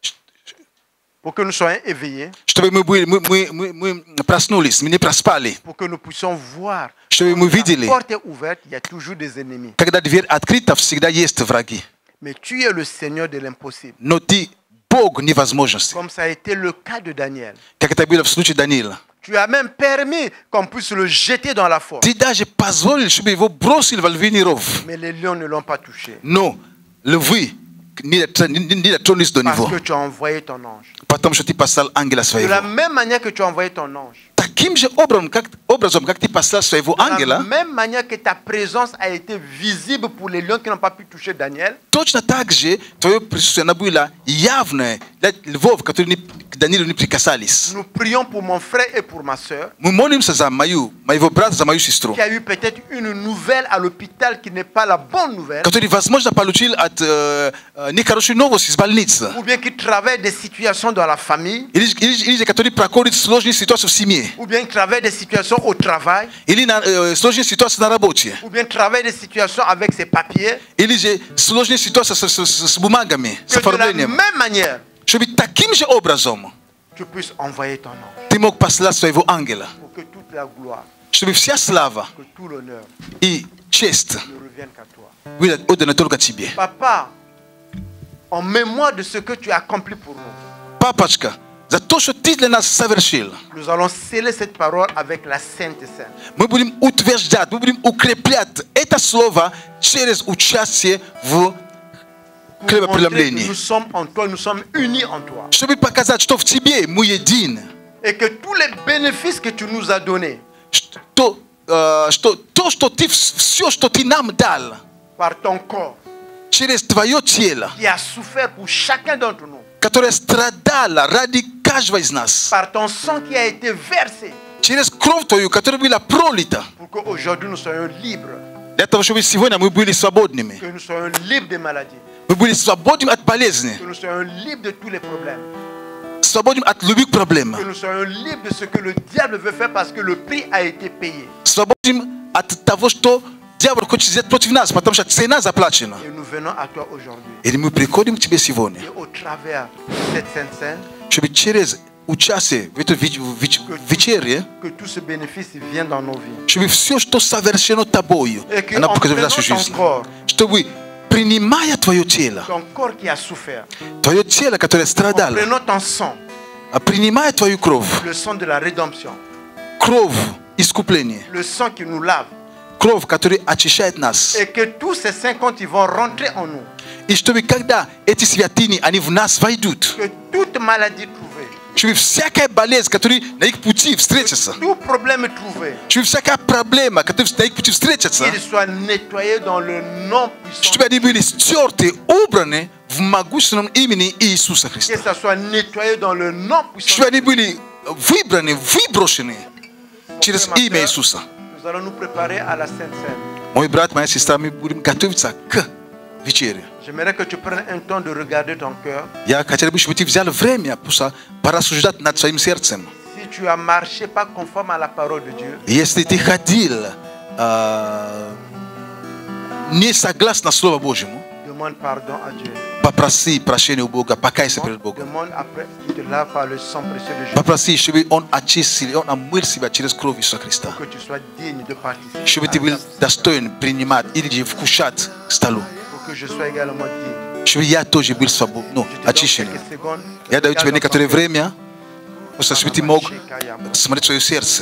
проснулись, мы не проспали. pour que nous puissions voir. Чтобы мы Quand la видели, porte est ouverte, il y a toujours des ennemis. когда дверь открыта, всегда есть враги. Mais tu es le Seigneur de l'impossible. Но Ты Бог невозможности. Comme ça a été le cas de Daniel. Как это было в случае Даниила. Tu as même permis qu'on puisse le jeter dans la force. Ты даже позволил, чтобы его бросили во львиный ров. Mais les lions ne l'ont pas touché. Но львы не дотронулись до Parce него. que tu as envoyé ton ange. Потому что Ты послал ангела De своего. la même manière que tu as envoyé ton ange. Таким же образом, как Ты послал своего De la ангела, même manière que ta présence a été visible pour les lions qui n'ont pas pu toucher Daniel. точно так же Твое присутствие оно было явное для львов, которые к Даниилу не прикасались. Nous prions pour mon frère et pour ma soeur Мы молимся за моего брата, за мою сестру, qui a eu peut-être une nouvelle à l'hôpital qui n'est pas la bonne nouvelle, который, возможно, получил от нехорошую новость из больницы. ou bien qui traverse des situations dans la famille, Или же который проходит сложные ситуации в семье. ou bien qui traverse des situations au travail, Или сложные ситуации на работе. ou bien traverse des situations avec ses papiers. Или же сложные ситуации с бумагами, с Que de la оформлением. même manière, Чтобы таким же образом tu puisses envoyer ton ange ты мог послать своего ангела. pour que toute la gloire, Чтобы вся слава que tout l'honneur и честь ne revienne qu'à toi. были отданы только тебе. Papa, en mémoire de ce que tu as accompli pour nous, Папочка, за то, что ты для нас совершил, nous allons sceller cette parole avec la Sainte et Sainte. мы будем утверждать, мы будем укреплять это слово через участие в Pour montrer que хлебопреломлении. nous sommes en toi, nous sommes unis en toi. Чтобы показать, что в тебе мы едины. Et que tous les bénéfices que tu nous as donnés Что ты, все, что ты нам дал, par ton corps, через твое тело, qui a souffert pour chacun d'entre nous, которое страдало ради каждого из нас, par ton sang qui a été versé, через кровь твою, которая была пролита, pour qu'aujourd'hui nous soyons libres, для того, чтобы сегодня мы были свободными. que nous soyons libres des maladies, Мы были свободными от болезни, que nous soyons libres de tous les problèmes, свободными от любых проблем, que nous soyons libres de ce que le diable veut faire parce que le prix a été payé. свободными от того, что Дьявол хочет сделать против нас, потому что цена заплачена. Et nous venons à toi aujourd'hui. И мы приходим к тебе сегодня, Et au travers de cette sainte scène, чтобы через участие в этой вечере, que tout ce bénéfice vienne dans nos vies. чтобы все, что совершено тобою, Et que она en показала prenant нашу ton жизнь. corps, Чтобы, принимая твое тело, ton corps qui a souffert, твое тело, которое en страдало, prenant ton sang, принимая твою кровь, le sang de la rédemption, кровь искупления, le sang qui nous lave, кровь, которая очищает нас. et que tous ces 50 ils vont rentrer en nous, И чтобы когда эти святыни, они в нас войдут, que toute maladie trouvée, чтобы всякая болезнь, которая на их пути встретится, tout problème trouvé, чтобы всякая проблема, которая на их пути встретится, qu'il soit nettoyé dans le nom puissant, чтобы они были стерты, убраны в могущественном имени Иисуса que Христа. ça soit nettoyé dans le nom puissant. Чтобы они были выбраны, выброшены через имя Иисуса. Nous allons nous préparer à la Sainte Seine. Мой брат, моя сестра, мы будем готовиться к вечере. J'aimerais que tu prennes un temps de regarder ton cœur. Я хотел бы, чтобы ты взял время порассуждать над своим сердцем. Si tu as marché pas conforme à la parole de Dieu, Если ты ходил не согласно Слову Божьему, demande pardon à Dieu. попроси прощения у Бога, покайся перед Богом. Demande après qu'il te lave par le sang précieux de Jésus, Попроси, чтобы Он очистил, Он омыл себя через кровь Иисуса Христа. que tu sois digne de participer, Чтобы ты был достоин принимать или вкушать к столу. pour que je sois également digne. Чтобы я тоже был свободен, Je te donne очищен. quelques secondes. Я даю тебе Regarde некоторое dans ton cœur. время, просто чтобы ты мог смотреть свое сердце.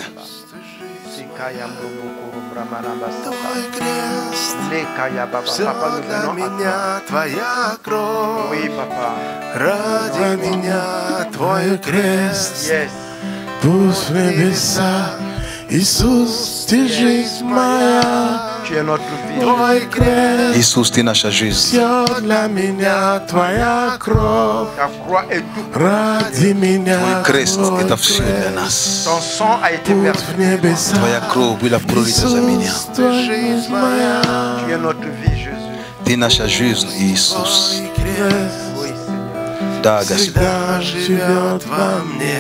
Papa, nous venons à toi. Твоя кровь, Oui, papa. ради меня Твой крест. Yes. Пусть в небеса, Иисус, ты жизнь моя. Tu es notre vie. Твой крест, Иисус, Ты наша жизнь. все для меня Твоя кровь. Ta croix est tout. Ради меня Твой крест – Твой это все для крест. нас. Ton sang a été Путь versé. в небеса, Твоя кровь была пролита за меня. Иисус, ты жизнь моя. Tu es notre vie, Jésus. Ты наша жизнь, Иисус. Твой крест Oui, Seigneur. Да, Господь. всегда живет во мне.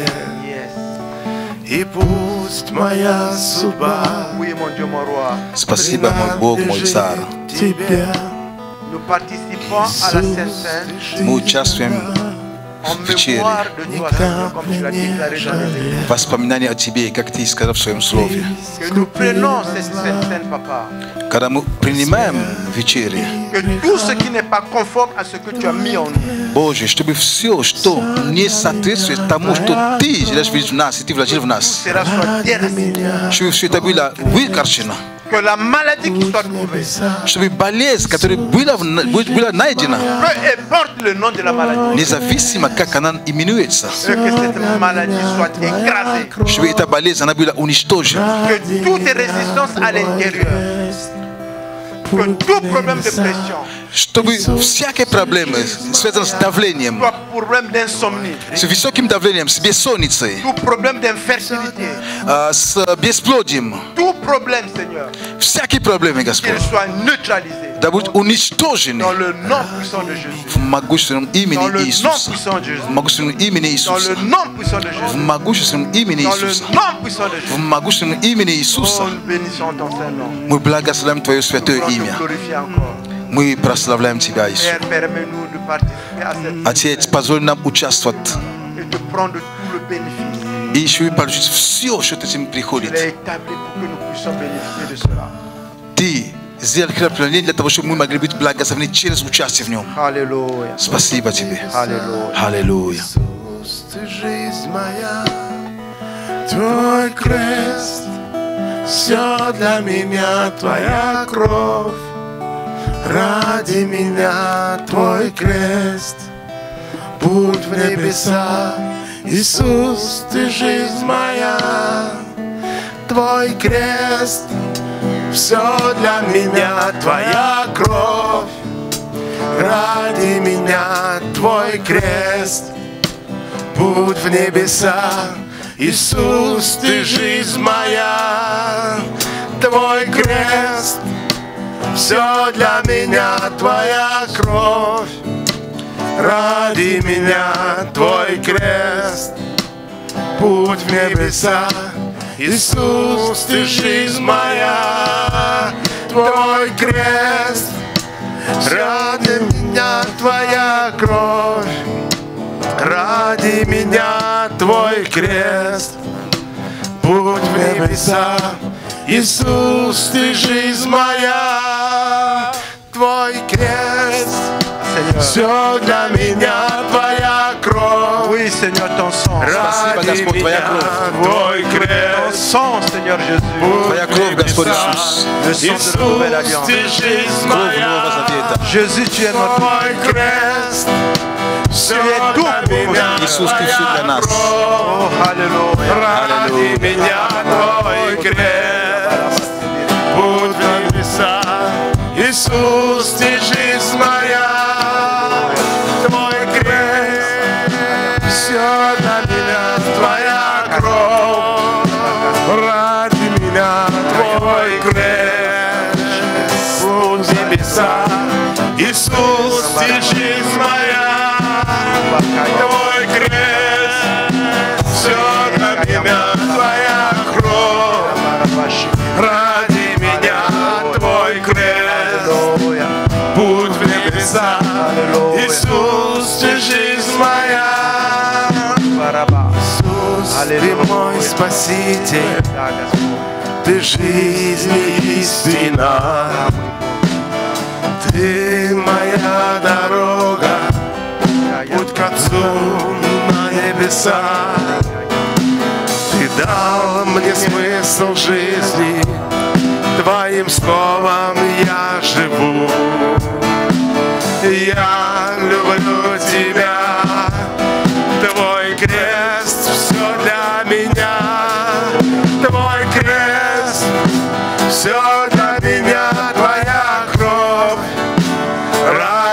Yes. И пусть моя судьба Oui, mon Dieu, mon roi. Спасибо, мой Бог, мой Царь. Тебе, Nous participons à la Sainte Seine Мы участвуем en в вечере. mémoire de toi, Seigneur, comme tu l'as déclaré dans les Écritures. Воспоминания о Тебе, как Ты сказал в Своем Слове. Que nous prenons cette Sainte Seine, Papa. Когда мы принимаем вечери, Que tout ce qui n'est pas conforme à ce que tu as mis en nous, Боже, чтобы все, что не соответствует тому, что Ты желаешь видеть в нас, и Ты вложил в нас, cela soit déraciné. чтобы все это было выкорчено, Que la maladie qui soit trouvée, чтобы болезнь, которая была найдена, peu importe le nom de la maladie, независимо, как она именуется, que cette maladie soit écrasée. чтобы эта болезнь, она была уничтожена, Que toute résistance à l'intérieur, que tout problème de pression, чтобы всякие проблемы, связанные с давлением, soit problème d'insomnie, с высоким давлением, с бессонницей, tout problème d'infertilité, с бесплодием, tout problème, Seigneur, всякие проблемы, qu'il Господь, soit neutralisé да будут уничтожены dans le nom puissant de Jésus. в могущественном Dans имени le nom Иисуса. puissant de Jésus. В могущественном имени Dans Иисуса. le nom puissant de В Jésus. могущественном имени Dans Иисуса. le nom puissant de В Jésus. могущественном имени Иисуса. Oh, nous bénissons ton Saint-Nom. Мы благословляем Твое святое Nous te имя. glorifions encore. Мы прославляем Тебя, Иисус. Père, permets-nous de participer à cette Отец, позволь нам участвовать et de prendre tout le bénéfice. и еще и получить все, что Ты Tu приходит. l'as établi pour que nous puissions bénéficier de cela. Ты сделал хлеб для того, чтобы мы могли быть благословены через участие в нем. Аллилуйя. Спасибо Тебе. Аллилуйя. Аллилуйя. Иисус, ты жизнь моя. Твой крест, все для меня Твоя кровь. Ради меня Твой крест. Путь в небеса, Иисус, ты жизнь моя. Твой крест, все для меня Твоя кровь. Ради меня Твой крест. Путь в небеса, Иисус, ты жизнь моя. Твой крест, все для меня Твоя кровь. Ради меня Твой крест. Путь в небеса, Иисус, ты жизнь моя. Твой крест, ради меня Твоя кровь, ради меня Твой крест. Путь в небеса, Иисус, Ты жизнь моя. Твой крест, все для меня Твоя кровь. Oui, Seigneur, ton sang. Ради меня Твой Ton крест. sang, Seigneur Jésus. Твоя кровь, Господь Иисус. Le sang de la nouvelle alliance. Ты жизнь Кровь моя. Нового Завета. Jésus, tu es notre Твой крест, все для меня Иисус, Ты все для нас. Oh, Alléluia. Ради меня Твой крест. Путь в небеса, Иисус, Ты жизнь моя. Твой крест, все для меня Твоя кровь. Ради меня Твой крест. Путь в небеса, Иисус, Ты жизнь моя. Твой крест, все для меня Твоя кровь. Ради меня Твой крест. Путь в небеса, Иисус, Ты жизнь моя. Иисус, Ты мой Спаситель, Ты жизнь и истина. Ты моя дорога, путь к Отцу на небеса. Ты дал мне смысл жизни, Твоим словом я живу. Я люблю Тебя, Твой крест, все для меня. Твой крест, все